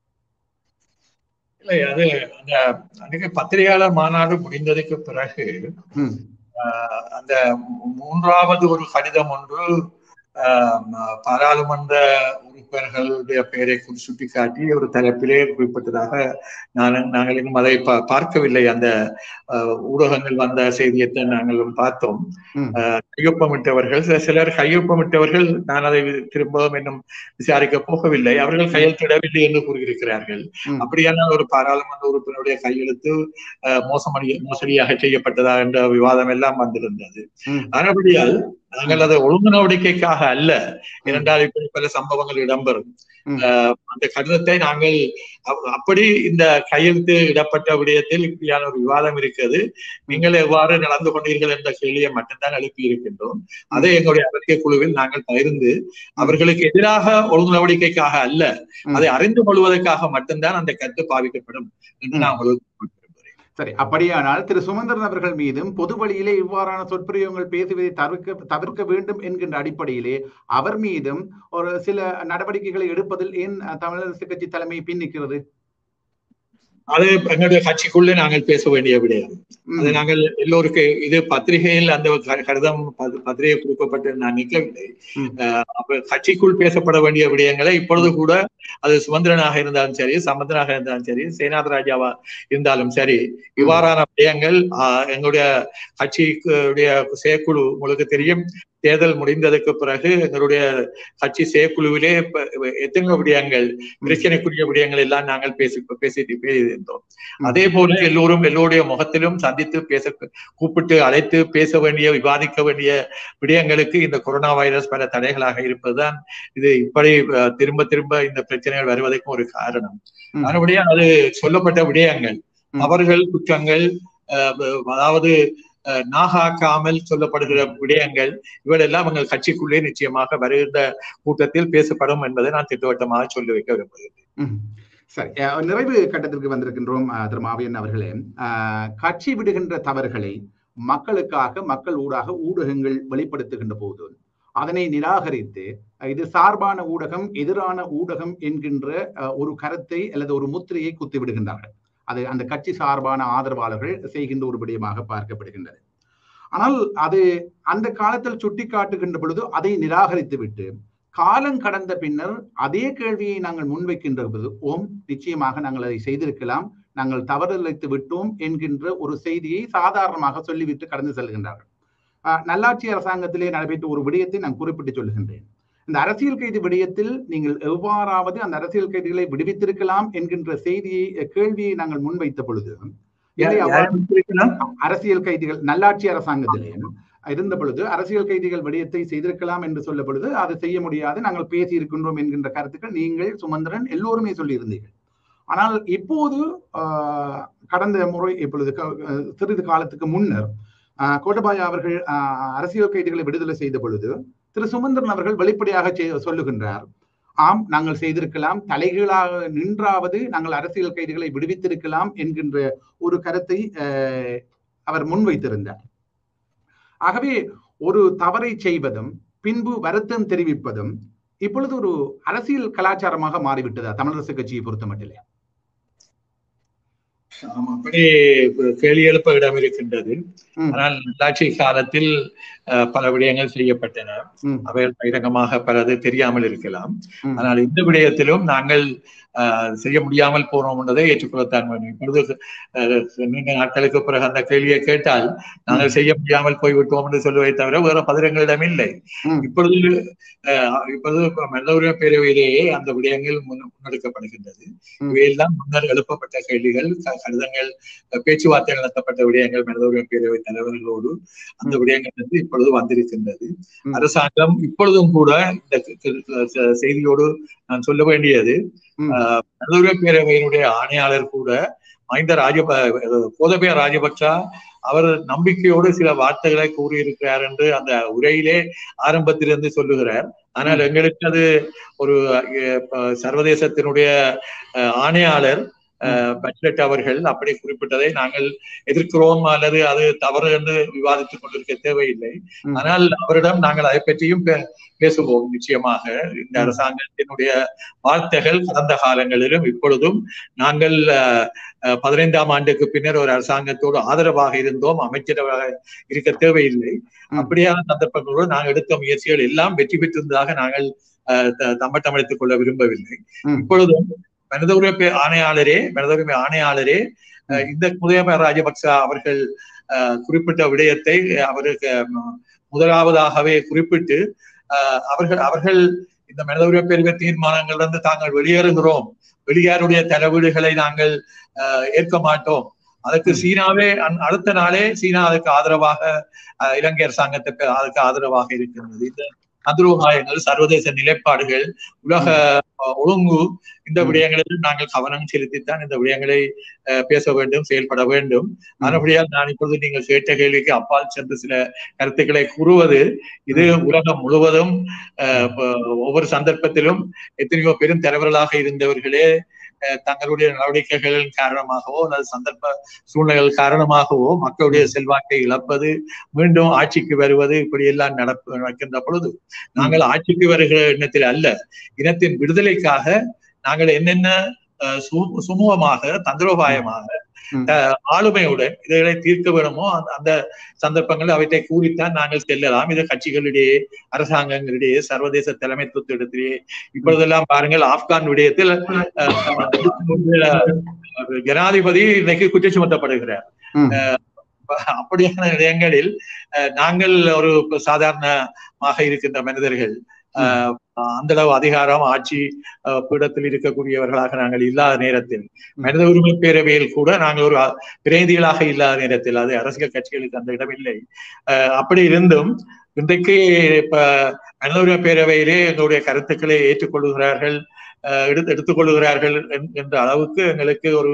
S2: இல்லை, அது அந்த அன்றைக்கு பத்திரிகையாளர் மாநாடு முடிந்ததுக்கு பிறகு அந்த மூன்றாவது ஒரு கடிதம் ஒன்று பாராளுமன்ற உறுப்பினர்களுடைய பெயரை சுட்டிக்காட்டி ஒரு தலைப்பிலே குறிப்பிட்டதாக நான் நாங்கள் இன்னும் அதை பார்க்கவில்லை. அந்த ஊடகங்கள் வந்த செய்தியத்தை நாங்கள் பார்த்தோம். கையொப்பமிட்டவர்கள் சிலர் கையொப்பமிட்டவர்கள் நான் அதை திரும்பவும் இன்னும் விசாரிக்க போகவில்லை. அவர்கள் கையெழுத்திடவில்லை என்று கூறியிருக்கிறார்கள். அப்படியான ஒரு பாராளுமன்ற உறுப்பினருடைய கையெழுத்து மோசமடி மோசடியாக செய்யப்பட்டதா என்ற விவாதம் எல்லாம் வந்திருந்தது. ஆனபடியால் நாங்கள் அதை ஒழுங்கு நடவடிக்கைக்காக அல்ல, இரண்டால் இப்படி பல சம்பவங்கள் இடம்பெறும். அந்த கடிதத்தை நாங்கள் அப்படி இந்த கையெழுத்து இடப்பட்ட விடயத்தில் இப்படியான ஒரு விவாதம் இருக்கிறது, நீங்கள் எவ்வாறு நடந்து கொண்டீர்கள் என்ற கேள்வியை மட்டும்தான் எழுப்பி இருக்கின்றோம். அதை எங்களுடைய அரசியல் குழுவில் நாங்கள் பகிர்ந்து அவர்களுக்கு எதிராக ஒழுங்கு நடவடிக்கைக்காக அல்ல, அதை அறிந்து கொள்வதற்காக மட்டும்தான் அந்த கருத்து பாவிக்கப்படும் என்று நான் உங்களுக்கு
S1: சரி. அப்படியானால் திரு சுமந்திரன் அவர்கள் மீதும் பொது வழியிலே இவ்வாறான சொற்பிரயோகங்கள் பேசுவதை தவிர்க்க தவிர்க்க வேண்டும் என்கின்ற அடிப்படையிலே அவர் மீதும் ஒரு சில நடவடிக்கைகளை எடுப்பதில் ஏன் தமிழரசு கட்சி தலைமை பின்னிக்கிறது?
S2: அது எங்களுடைய கட்சிக்குள்ளே நாங்கள் பேச வேண்டிய விடயம். அது நாங்கள் எல்லோருக்கு இது பத்திரிகையில் அந்த கடிதம் பத்திரிகை கொடுக்கப்பட்டு நான் நிற்கவில்லை. அப்ப கட்சிக்குள் பேசப்பட வேண்டிய விடயங்களை இப்பொழுது கூட அது சுமந்திரனாக இருந்தாலும் சரி, சம்பந்தனாக இருந்தாலும் சரி, சேனாத ராஜாவா இருந்தாலும் சரி, இவ்வாறான விடயங்கள் எங்களுடைய கட்சிக்குடைய செயற்குழு உங்களுக்கு தெரியும். தேர்தல் முடிந்ததுக்கு பிறகு எங்களுடைய கட்சி செயற்குழுவிலே எத்தனை விடயங்கள் பிரச்சனைக்குரிய விடயங்கள் எல்லாம் நாங்கள் பேசி பேசிட்டு பேசியிருந்தோம். அதே போல எல்லோரும் எல்லோருடைய முகத்திலும் சந்தித்து பேச கூப்பிட்டு அழைத்து பேச வேண்டிய விவாதிக்க வேண்டிய விடயங்களுக்கு இந்த கொரோனா வைரஸ் பல தடைகளாக இருப்பதுதான் இது இப்படி திரும்ப திரும்ப இந்த பிரச்சனைகள் வருவதற்கு ஒரு காரணம். மறுபடியும் அது சொல்லப்பட்ட விடயங்கள் அவர்கள் குற்றங்கள், அதாவது நாகாக்காமல் சொல்லப்படுகிற விடயங்கள் இவளெல்லாம் எங்கள் கட்சிக்குள்ளே நிச்சயமாக வருகின்ற கூட்டத்தில் பேசப்படும் என்பதை நான் திட்டவட்டமாக சொல்லி வைக்க விரும்புகிறேன்.
S1: சரி, நிறைவு கட்டத்திற்கு வந்திருக்கின்றோம். திரு மாவியன் அவர்களே, கட்சி விடுகின்ற தவறுகளை மக்களுக்காக மக்கள் ஊடாக ஊடகங்கள் வெளிப்படுத்துகின்ற போது அதனை நிராகரித்து இது சார்பான ஊடகம் எதிரான ஊடகம் என்கின்ற ஒரு கருத்தை அல்லது ஒரு முத்திரையை குத்தி விடுகின்றார்கள். அது அந்த கட்சி சார்பான ஆதரவாளர்கள் செய்கின்ற ஒரு விடயமாக பார்க்கப்படுகின்றது. ஆனால் அது அந்த காலத்தில் சுட்டி காட்டுகின்ற பொழுது அதை நிராகரித்து விட்டு காலம் கடந்த பின்னர் அதே கேள்வியை நாங்கள் முன்வைக்கின்ற பொழுது ஓம் நிச்சயமாக நாங்கள் அதை செய்திருக்கலாம், நாங்கள் தவறிழைத்து விட்டோம் என்கின்ற ஒரு செய்தியை சாதாரணமாக சொல்லிவிட்டு கடந்து செல்கின்றார்கள். அஹ் நல்லாட்சி அரசாங்கத்திலே நடைபெற்ற ஒரு விடயத்தை நான் குறிப்பிட்டு சொல்லுகின்றேன். இந்த அரசியல் கைது விடயத்தில் நீங்கள் எவ்வாறாவது அந்த அரசியல் கைதிகளை விடுவித்திருக்கலாம் என்கின்ற செய்தியை கேள்வியை நாங்கள் முன்வைத்த பொழுது அரசியல் கைதிகள் நல்லாட்சி அரசாங்கத்திலே இருந்த பொழுது அரசியல் கைதிகள் விடயத்தை செய்திருக்கலாம் என்று சொல்ல பொழுது அதை செய்ய முடியாது, நாங்கள் பேசி இருக்கின்றோம் என்கின்ற கருத்துக்கள் நீங்கள் சுமந்திரன் எல்லோருமே சொல்லியிருந்தீர்கள். ஆனால் இப்போது ஆஹ் கடந்த முறை இப்பொழுது சிறிது காலத்துக்கு முன்னர் ஆஹ் கோட்டபாய அவர்கள் ஆஹ் அரசியல் கைதிகளை விடுதலை செய்த பொழுது திரு சுமந்திரன் அவர்கள் வெளிப்படையாக சொல்லுகின்றார், ஆம் நாங்கள் செய்திருக்கலாம், தலைகீழாக நின்றாவது நாங்கள் அரசியல் கைதிகளை விடுவித்திருக்கலாம் என்கின்ற ஒரு கருத்தை அஹ் அவர் முன்வைத்திருந்தார். ஆகவே ஒரு தவறை செய்வதும் பின்பு வருத்தம் தெரிவிப்பதும் இப்பொழுது ஒரு அரசியல் கலாச்சாரமாக மாறிவிட்டதா தமிழரசு கட்சியை பொறுத்த மட்டிலே?
S2: அப்படி கேள்வி எழுப்ப இடம் இருக்கின்றது. ஆனால் நல்லாட்சி காலத்தில் பல விடயங்கள் செய்யப்பட்டன. அவைகள் பகிரங்கமாக பலது தெரியாமல் இருக்கலாம். ஆனால் இந்த விடயத்திலும் நாங்கள் செய்ய முடியாமல் போனோம் என்பதை ஏற்றுக்கொள்ளத்தான் வேண்டும். இப்பொழுது நீண்ட நாட்களுக்கு பிறகு அந்த கேள்வியை கேட்டால் நாங்கள் செய்ய முடியாமல் போய்விட்டோம் என்று சொல்லுவதை தவிர வேற பதிரங்களிடம் இல்லை. இப்பொழுது இப்பொழுது மனித உரிமை பேரவையிலேயே அந்த விடயங்கள் முன்னெடுக்கப்படுகின்றது. இவையெல்லாம் முன்னர் எழுப்பப்பட்ட கேள்விகள், கடிதங்கள், பேச்சுவார்த்தைகள் நடத்தப்பட்ட விடயங்கள் மனித உரிமை பேரவை தலைவர்களோடு அந்த விடயங்கள் வந்து இப்பொழுது வந்திருக்கின்றது. அரசாங்கம் இப்பொழுதும் கூட இந்த செய்தியோடு நான் சொல்ல வேண்டியது, மனித உரிமை பேரவையினுடைய ஆணையாளர் கூட மஹிந்த ராஜப கோதபய ராஜபக்சா அவர் நம்பிக்கையோடு சில வார்த்தைகளை கூறியிருக்கிறார் என்று அந்த உரையிலே ஆரம்பத்திலிருந்து சொல்லுகிறார். ஆனால் எங்களுக்கு அது ஒரு சர்வதேசத்தினுடைய ஆணையாளர் பட்ஜெட் அவர்கள் அப்படி குறிப்பிட்டதை நாங்கள் எதிர்க்கிறோம் அல்லது அது தவறு என்று விவாதித்துக் கொண்டிருக்க தேவையில்லை. ஆனால் அவரிடம் நாங்கள் அதை பற்றியும் பேசுவோம். நிச்சயமாக இந்த அரசாங்கத்தினுடைய வார்த்தைகள் கடந்த காலங்களிலும் இப்பொழுதும் நாங்கள் பதினைந்தாம் ஆண்டுக்கு பின்னர் ஒரு அரசாங்கத்தோடு ஆதரவாக இருந்தோம், அமைச்சராக இருக்க தேவையில்லை. அப்படியான சந்தர்ப்பங்களோடு நாங்கள் எடுத்த முயற்சிகள் எல்லாம் வெற்றி பெற்றிருந்ததாக நாங்கள் தம்பட்டமளித்துக் கொள்ள விரும்பவில்லை. இப்பொழுதும் மனித உரிமை ஆணையாளரே மனித உரிமை ஆணையாளரே இந்த கோதபய ராஜபக்சா அவர்கள் குறிப்பிட்ட விடயத்தை அவருக்கு முதலாவதாகவே குறிப்பிட்டு அவர்கள் அவர்கள் இந்த மனித உரிமை பேரவை தீர்மானங்கள் வந்து தாங்கள் வெளியேறுகிறோம், வெளியாருடைய தலைவீடுகளை நாங்கள் ஏற்க மாட்டோம், அதுக்கு சீனாவே அடுத்த நாளே சீனா அதுக்கு ஆதரவாக இலங்கை அரசாங்கத்துக்கு அதுக்கு ஆதரவாக இருக்கின்றது. இந்த அந்தரூகாயங்கள், சர்வதேச நிலைப்பாடுகள், உலக ஒழுங்கு, இந்த விடயங்களில் நாங்கள் கவனம் செலுத்தித்தான் இந்த விடயங்களை பேச வேண்டும், செயல்பட வேண்டும். மறுபடியால் நான் இப்பொழுது நீங்கள் கேட்ட கேள்விக்கு அப்பால் சென்று சில கருத்துக்களை கூறுவது, இது உலகம் முழுவதும் ஒவ்வொரு சந்தர்ப்பத்திலும் எத்தனையோ பெரும் தலைவர்களாக இருந்தவர்களே தங்களுடைய நடவடிக்கைகளின் காரணமாகவோ அல்லது சந்தர்ப்ப சூழ்நிலைகள் காரணமாகவோ மக்களுடைய செல்வாக்கை இழப்பது, மீண்டும் ஆட்சிக்கு வருவது, இப்படி எல்லாம் நடப்பு நடக்கின்ற பொழுது நாங்கள் ஆட்சிக்கு வருகிற எண்ணத்தில் அல்ல, இனத்தின் விடுதலைக்காக நாங்கள் என்னென்ன சுமூகமாக தந்திரோபாயமாக ஆளுமையுடன் இதைகளை தீர்க்க வேணுமோ அந்த சந்தர்ப்பங்கள் அவற்றை கூறித்தான் நாங்கள் செல்லலாம். இது கட்சிகளிடையே, அரசாங்கங்களிடையே, சர்வதேச தலைமைத்துவத்திடத்திலேயே இப்பொழுதெல்லாம் பாருங்கள், ஆப்கான் விடயத்தில் ஜனாதிபதி இன்னைக்கு குற்றம் சுமத்தப்படுகிறார். அப்படியான இடங்களில் நாங்கள் ஒரு சாதாரணமாக இருக்கின்ற மனிதர்கள் அந்த அளவு அதிகாரம் ஆட்சி பீடத்தில் இருக்கக்கூடியவர்களாக நாங்கள் இல்லாத நேரத்தில், மனித உரிமை பேரவையில் கூட நாங்கள் ஒரு பிரதிநிதிகளாக இல்லாத நேரத்தில், அது அரசியல் கட்சிகளுக்கு அந்த இடமில்லை. அப்படி இருந்தும் இன்றைக்கு இப்ப மனித உரிமை பேரவையிலே எங்களுடைய கருத்துக்களை ஏற்றுக்கொள்ளுகிறார்கள், எடுத்து எடுத்துக்கொள்ளுகிறார்கள் என்ற அளவுக்கு எங்களுக்கு ஒரு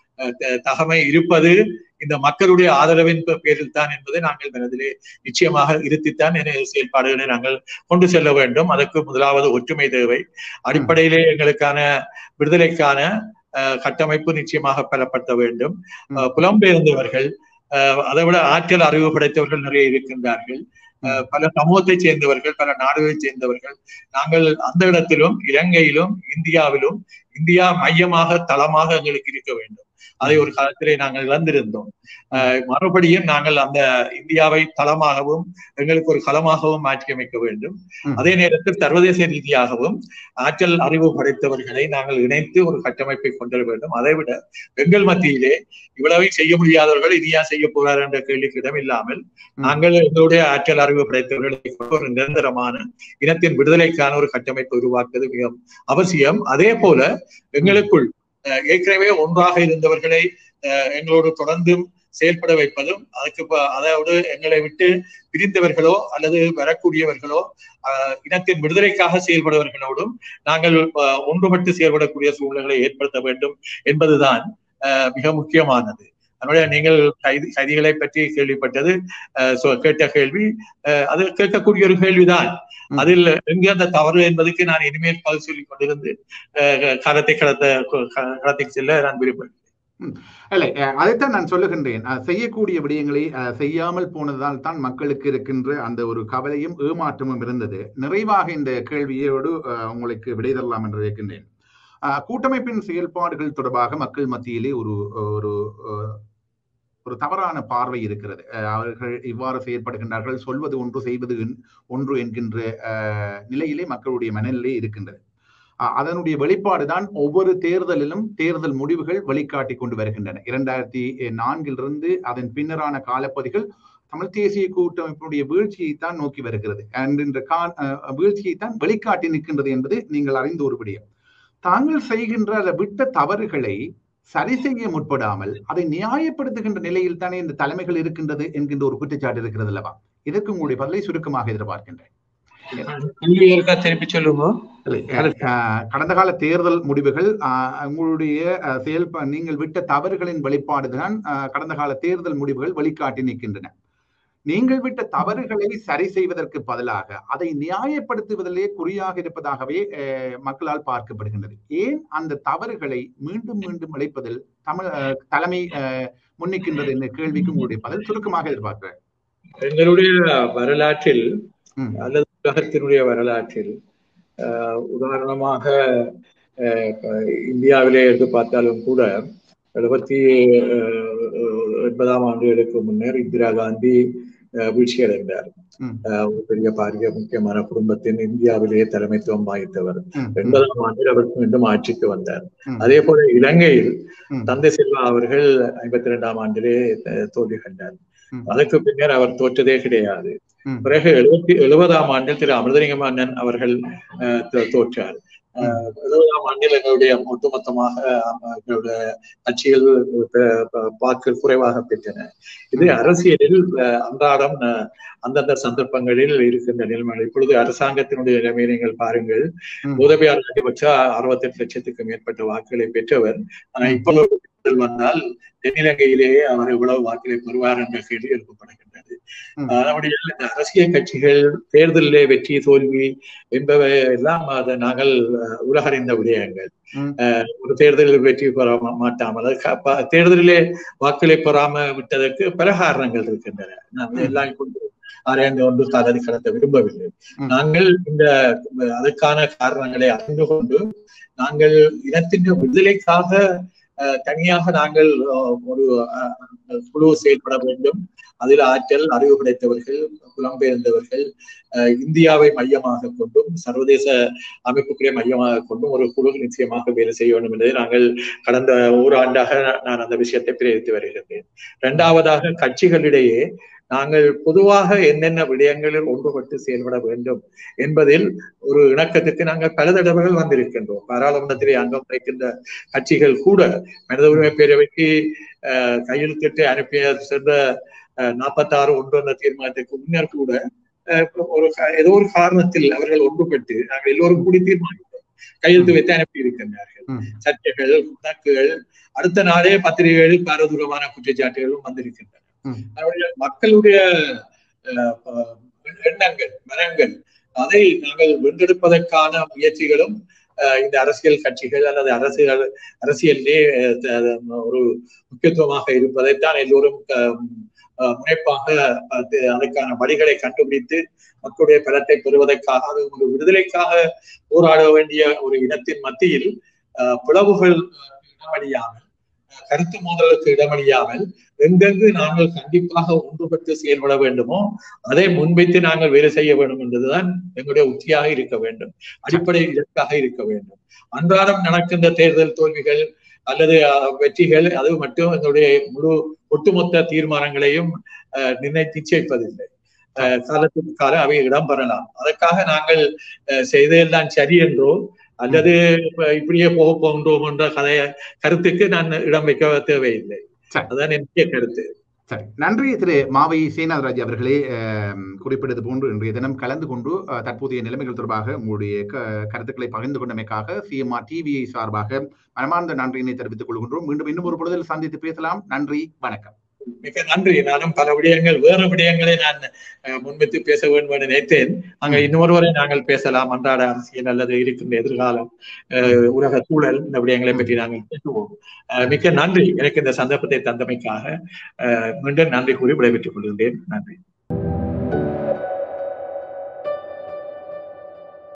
S2: தகமை இருப்பது இந்த மக்களுடைய ஆதரவின் பேரில் தான் என்பதை நாங்கள் மனதிலே நிச்சயமாக இருத்தித்தான் செயல்பாடுகளை நாங்கள் கொண்டு செல்ல வேண்டும். அதற்கு முதலாவது ஒற்றுமை தேவை. அடிப்படையிலே எங்களுக்கான விடுதலைக்கான கட்டமைப்பு நிச்சயமாக பெறப்பட வேண்டும். புலம்பெயர்ந்தவர்கள், அதை விட ஆற்றல் அறிவு படைத்தவர்கள் நிறைய இருக்கின்றார்கள். பல சமூகத்தை சேர்ந்தவர்கள், பல நாடுகளை சேர்ந்தவர்கள். நாங்கள் அந்த இடத்திலும், இலங்கையிலும், இந்தியாவிலும், இந்தியா மையமாக தளமாக எங்களுக்கு இருக்க வேண்டும். அதை ஒரு காலத்திலே நாங்கள் இழந்திருந்தோம். மறுபடியும் நாங்கள் அந்த இந்தியாவை தளமாகவும் எங்களுக்கு ஒரு களமாகவும் மாற்றியமைக்க வேண்டும். அதே நேரத்தில் சர்வதேச ரீதியாகவும் ஆற்றல் அறிவு படைத்தவர்களை நாங்கள் இணைத்து ஒரு கட்டமைப்பை கொண்டு வர வேண்டும். அதை விட எங்கள் மத்தியிலே இவ்வளவை செய்ய முடியாதவர்கள் இனியா செய்ய போறார் என்ற கேள்விக்கு இடம் இல்லாமல் நாங்கள் எங்களுடைய ஆற்றல் அறிவு படைத்தவர்களை ஒரு நிரந்தரமான இனத்தின் விடுதலைக்கான ஒரு கட்டமைப்பை உருவாக்குவது மிக அவசியம். அதே போல எங்களுக்குள் ஏற்கனவே ஒன்றாக இருந்தவர்களை எங்களோடு தொடர்ந்தும் செயல்பட வைப்பதும், அதுக்கு அதோடு எங்களை விட்டு பிரிந்தவர்களோ அல்லது வரக்கூடியவர்களோ இனத்தின் விடுதலைக்காக செயல்படுவர்களோடும் நாங்கள் ஒன்றுபட்டு செயல்படக்கூடிய சூழ்நிலைகளை ஏற்படுத்த வேண்டும் என்பதுதான் மிக முக்கியமானது. அதனுடைய நீங்கள் கைதி கைதிகளை பற்றி கேள்விப்பட்டது, கேட்ட கேள்வி அது கேட்கக்கூடிய ஒரு கேள்விதான். அதில் எங்கே அந்த தவறு என்பதற்கு நான் இனிமேல் பதில் சொல்லிக் கொண்டிருந்து காலத்தை கடத்த கடத்தி செல்ல நான் விரும்புகிறேன்.
S1: இல்லை, அதைத்தான் நான் சொல்லுகின்றேன். செய்யக்கூடிய விடயங்களை செய்யாமல் போனதால் தான் மக்களுக்கு இருக்கின்ற அந்த ஒரு கவலையும் ஏமாற்றமும் இருந்தது. நிறைவாக இந்த கேள்வியோடு உங்களுக்கு விடை தரலாம் என்று இருக்கின்றேன். கூட்டமைப்பின் செயல்பாடுகள் தொடர்பாக மக்கள் மத்தியிலே ஒரு ஒரு ஒரு தவறான பார்வை இருக்கிறது. அவர்கள் இவ்வாறு செயல்படுகின்றார்கள், சொல்வது ஒன்று செய்வது ஒன்று என்கின்ற நிலையிலே மக்களுடைய மனநிலை இருக்கின்றது. அதனுடைய வெளிப்பாடுதான் ஒவ்வொரு தேர்தலிலும் தேர்தல் முடிவுகள் வழிகாட்டி கொண்டு வருகின்றன. இரண்டாயிரத்தி நான்கிலிருந்து அதன் பின்னரான காலப்பகுதிகள் தமிழ் தேசிய கூட்டமைப்பினுடைய வீழ்ச்சியைத்தான் நோக்கி வருகிறது. என்ற கா வீழ்ச்சியைத்தான் வெளிக்காட்டி நிற்கின்றது என்பது நீங்கள் அறிந்த ஒரு விடயம். தாங்கள் செய்கின்ற அதை விட்ட தவறுகளை சரி செய்ய முற்படாமல் அதை நியாயப்படுத்துகின்ற நிலையில் தானே இந்த தலைமைகள் இருக்கின்றது என்கின்ற ஒரு குற்றச்சாட்டு இருக்கிறது அல்லவா? இதற்கு உங்களுடைய பதிலை சுருக்கமாக எதிர்பார்க்கின்றேன். கடந்த கால தேர்தல் முடிவுகள் உங்களுடைய செயல்பா நீங்கள் விட்ட தவறுகளின் வெளிப்பாடுதான் கடந்த கால தேர்தல் முடிவுகள் வழிகாட்டி நிற்கின்றன. நீங்கள் விட்ட தவறுகளை சரி செய்வதற்கு பதிலாக அதை நியாயப்படுத்துவதிலே குறியாக இருப்பதாகவே மக்களால் பார்க்கப்படுகின்றது. ஏன் அந்த தவறுகளை மீண்டும் மீண்டும் அளிப்பதில் தமிழ் தலைமை முன்னிக்கின்றது என்ற கேள்விக்கு உங்களுடைய பதில் சுருக்கமாக எதிர்பார்க்கிறேன்.
S2: எங்களுடைய வரலாற்றில் அல்லது உலகத்தினுடைய வரலாற்றில் உதாரணமாக இந்தியாவிலே எடுத்து பார்த்தாலும் கூட எழுபத்தி எண்பதாம் ஆண்டுகளுக்கு முன்னர் இந்திரா காந்தி வீழ்ச்சி அடைந்தார். ஒரு பெரிய பாரிய முக்கியமான குடும்பத்தின் இந்தியாவிலேயே தலைமைத்துவம் வாய்த்தவர். எண்பதாம் ஆண்டில் அவர் மீண்டும் ஆட்சிக்கு வந்தார். அதே போல இலங்கையில் தந்தை செல்வா அவர்கள் ஐம்பத்தி இரண்டாம் ஆண்டிலே தோல்வி கண்டார். அதற்கு பின்னர் அவர் தோற்றதே கிடையாது. பிறகு எழுபத்தி எழுபதாம் ஆண்டில் திரு அமிர்தலிங்கம் அண்ணன் அவர்கள் தோற்றார். எழுபதாம் ஆண்டில் எங்களுடைய ஒட்டுமொத்தமாக எங்களுடைய கட்சிகள் வாக்குகள் குறைவாக பெற்றன. இது அரசியலில் அன்றாடம் அந்தந்த சந்தர்ப்பங்களில் இருக்கின்ற நிலைமைகள். இப்பொழுது அரசாங்கத்தினுடைய நிலைமையை நீங்கள் பாருங்கள். உதவியாளர் அதிகபட்ச அறுபத்தி எட்டு லட்சத்துக்கு மேற்பட்ட வாக்குகளை பெற்றவர். ஆனா இப்பொழுது வந்தால் தென்னிலங்கையிலேயே அவர் இவ்வளவு வாக்குகளை பெறுவார் என்ற கேள்வி எழுப்பப்படுகின்றது. நம்முடைய இந்த அரசியல் கட்சிகள் தேர்தலிலே வெற்றி தோல்வி என்பவை எல்லாம் அதை நாங்கள் உலகறிந்த விடயங்கள். ஒரு தேர்தலில் வெற்றி பெற மாட்டாமல் தேர்தலிலே வாக்குகளை பெறாம விட்டதற்கு பல காரணங்கள் இருக்கின்றன. எல்லாம் ஆராய்ந்து கொண்டு காலடி கடத்த விரும்பவில்லை. நாங்கள் இந்த அதற்கான காரணங்களை அறிந்து கொண்டு நாங்கள் இனத்தின் விடுதலைக்காக தனியாக நாங்கள் ஒரு குழு செயல்பட வேண்டும். அதில் ஆற்றல், அறிவு படைத்தவர்கள், புலம்பெயர்ந்தவர்கள், இந்தியாவை மையமாக கொண்டும் சர்வதேச அமைப்புக்குரிய மையமாக கொண்டும் ஒரு குழு நிச்சயமாக வேலை செய்ய வேண்டும் என்பதை நாங்கள் கடந்த ஓராண்டாக நான் அந்த விஷயத்தை பிரேரித்து வருகின்றேன். இரண்டாவதாக, கட்சிகளிடையே நாங்கள் பொதுவாக என்னென்ன விடயங்களில் ஒன்றுபட்டு செயல்பட வேண்டும் என்பதில் ஒரு இணக்கத்துக்கு நாங்கள் பல தடவைகள் வந்திருக்கின்றோம். பாராளுமன்றத்திலே அங்கம் வகிக்கின்ற கட்சிகள் கூட மனித உரிமை பேரவைக்கு அஹ் கையெழுத்திட்டு அனுப்பிய சென்ற நாற்பத்தி ஆறு ஒன்று என்ற தீர்மானத்திற்கு முன்னர் கூட ஒரு ஏதோ ஒரு காரணத்தில் அவர்கள் ஒன்றுபட்டு நாங்கள் எல்லோரும் கூடி தீர்மானித்தோம், கையெழுத்து வைத்து அனுப்பி இருக்கின்றார்கள். சர்ச்சைகள், வழக்குகள், அடுத்த நாளே பத்திரிகைகளில் பாரதூரமான குற்றச்சாட்டுகளும் வந்திருக்கின்றன. மக்களுடைய எண்ணங்கள், மனங்கள், அதை நாங்கள் வென்றெடுப்பதற்கான முயற்சிகளும் இந்த அரசியல் கட்சிகள் அல்லது அரசியல் அரசியலே ஒரு முக்கியத்துவமாக இருப்பதைத்தான் எல்லோரும் முனைப்பாக அதற்கான வழிகளை கண்டுபிடித்து மக்களுடைய பலத்தை பெறுவதற்காக, அது ஒரு விடுதலைக்காக போராட வேண்டிய ஒரு இனத்தின் மத்தியில் பிளவுகள் இடமளியாமல், கருத்து மோதலுக்கு இடமளியாமல் எங்கெங்கு நாங்கள் கண்டிப்பாக ஒன்றுபட்டு செயல்பட வேண்டுமோ அதை முன்வைத்து நாங்கள் வேலை செய்ய வேண்டும் என்பதுதான் எங்களுடைய உத்தியாக இருக்க வேண்டும், அடிப்படை இலக்காக இருக்க வேண்டும். அன்றாடம் நடக்கின்ற தேர்தல் தோல்விகள் அல்லது வெற்றிகள் அது மட்டும் எங்களுடைய முழு ஒட்டுமொத்த தீர்மானங்களையும் நிர்ணயித்து நிச்சயிப்பதில்லை. காலத்துக்கு காலம் அவை இடம் பெறலாம். அதற்காக நாங்கள் செய்ததெல்லாம் சரி என்றோ அல்லது இப்படியே போக போகின்றோம் என்ற கதைய கருத்துக்கு நான் இடம் வைக்க தேவையில்லை. அதுதான் என்னுடைய கருத்து.
S1: சரி, நன்றி திரு மாவை சேனாதராஜ் அவர்களே. குறிப்பிட்டது போன்று இன்றைய தினம் கலந்து கொண்டு தற்போதைய நிலைமைகள் தொடர்பாக உங்களுடைய கருத்துக்களை பகிர்ந்து கொண்டமைக்காக சிஎம்ஆர் டிவியை சார்பாக மனமார்ந்த நன்றியினை தெரிவித்துக் கொள்கின்றோம். மீண்டும் இன்னும் ஒரு பொழுதில் சந்தித்து பேசலாம். நன்றி, வணக்கம்.
S2: மிக நன்றி. நானும் பல விடயங்கள் வேறு விடயங்களை நான் முன்வைத்து பேச வேண்டும் என்று நினைத்தேன். அங்க இன்னொருவரை நாங்கள் பேசலாம். அன்றாட அரசியல் அல்லது இருக்கின்ற எதிர்காலம், உலக சூழல், இந்த விடயங்களை பற்றி நாங்கள் பேசுவோம். மிக்க நன்றி. எனக்கு இந்த சந்தர்ப்பத்தை தந்தமைக்காக மீண்டும் நன்றி கூறி விடைபெற்றுக் கொள்கின்றேன். நன்றி.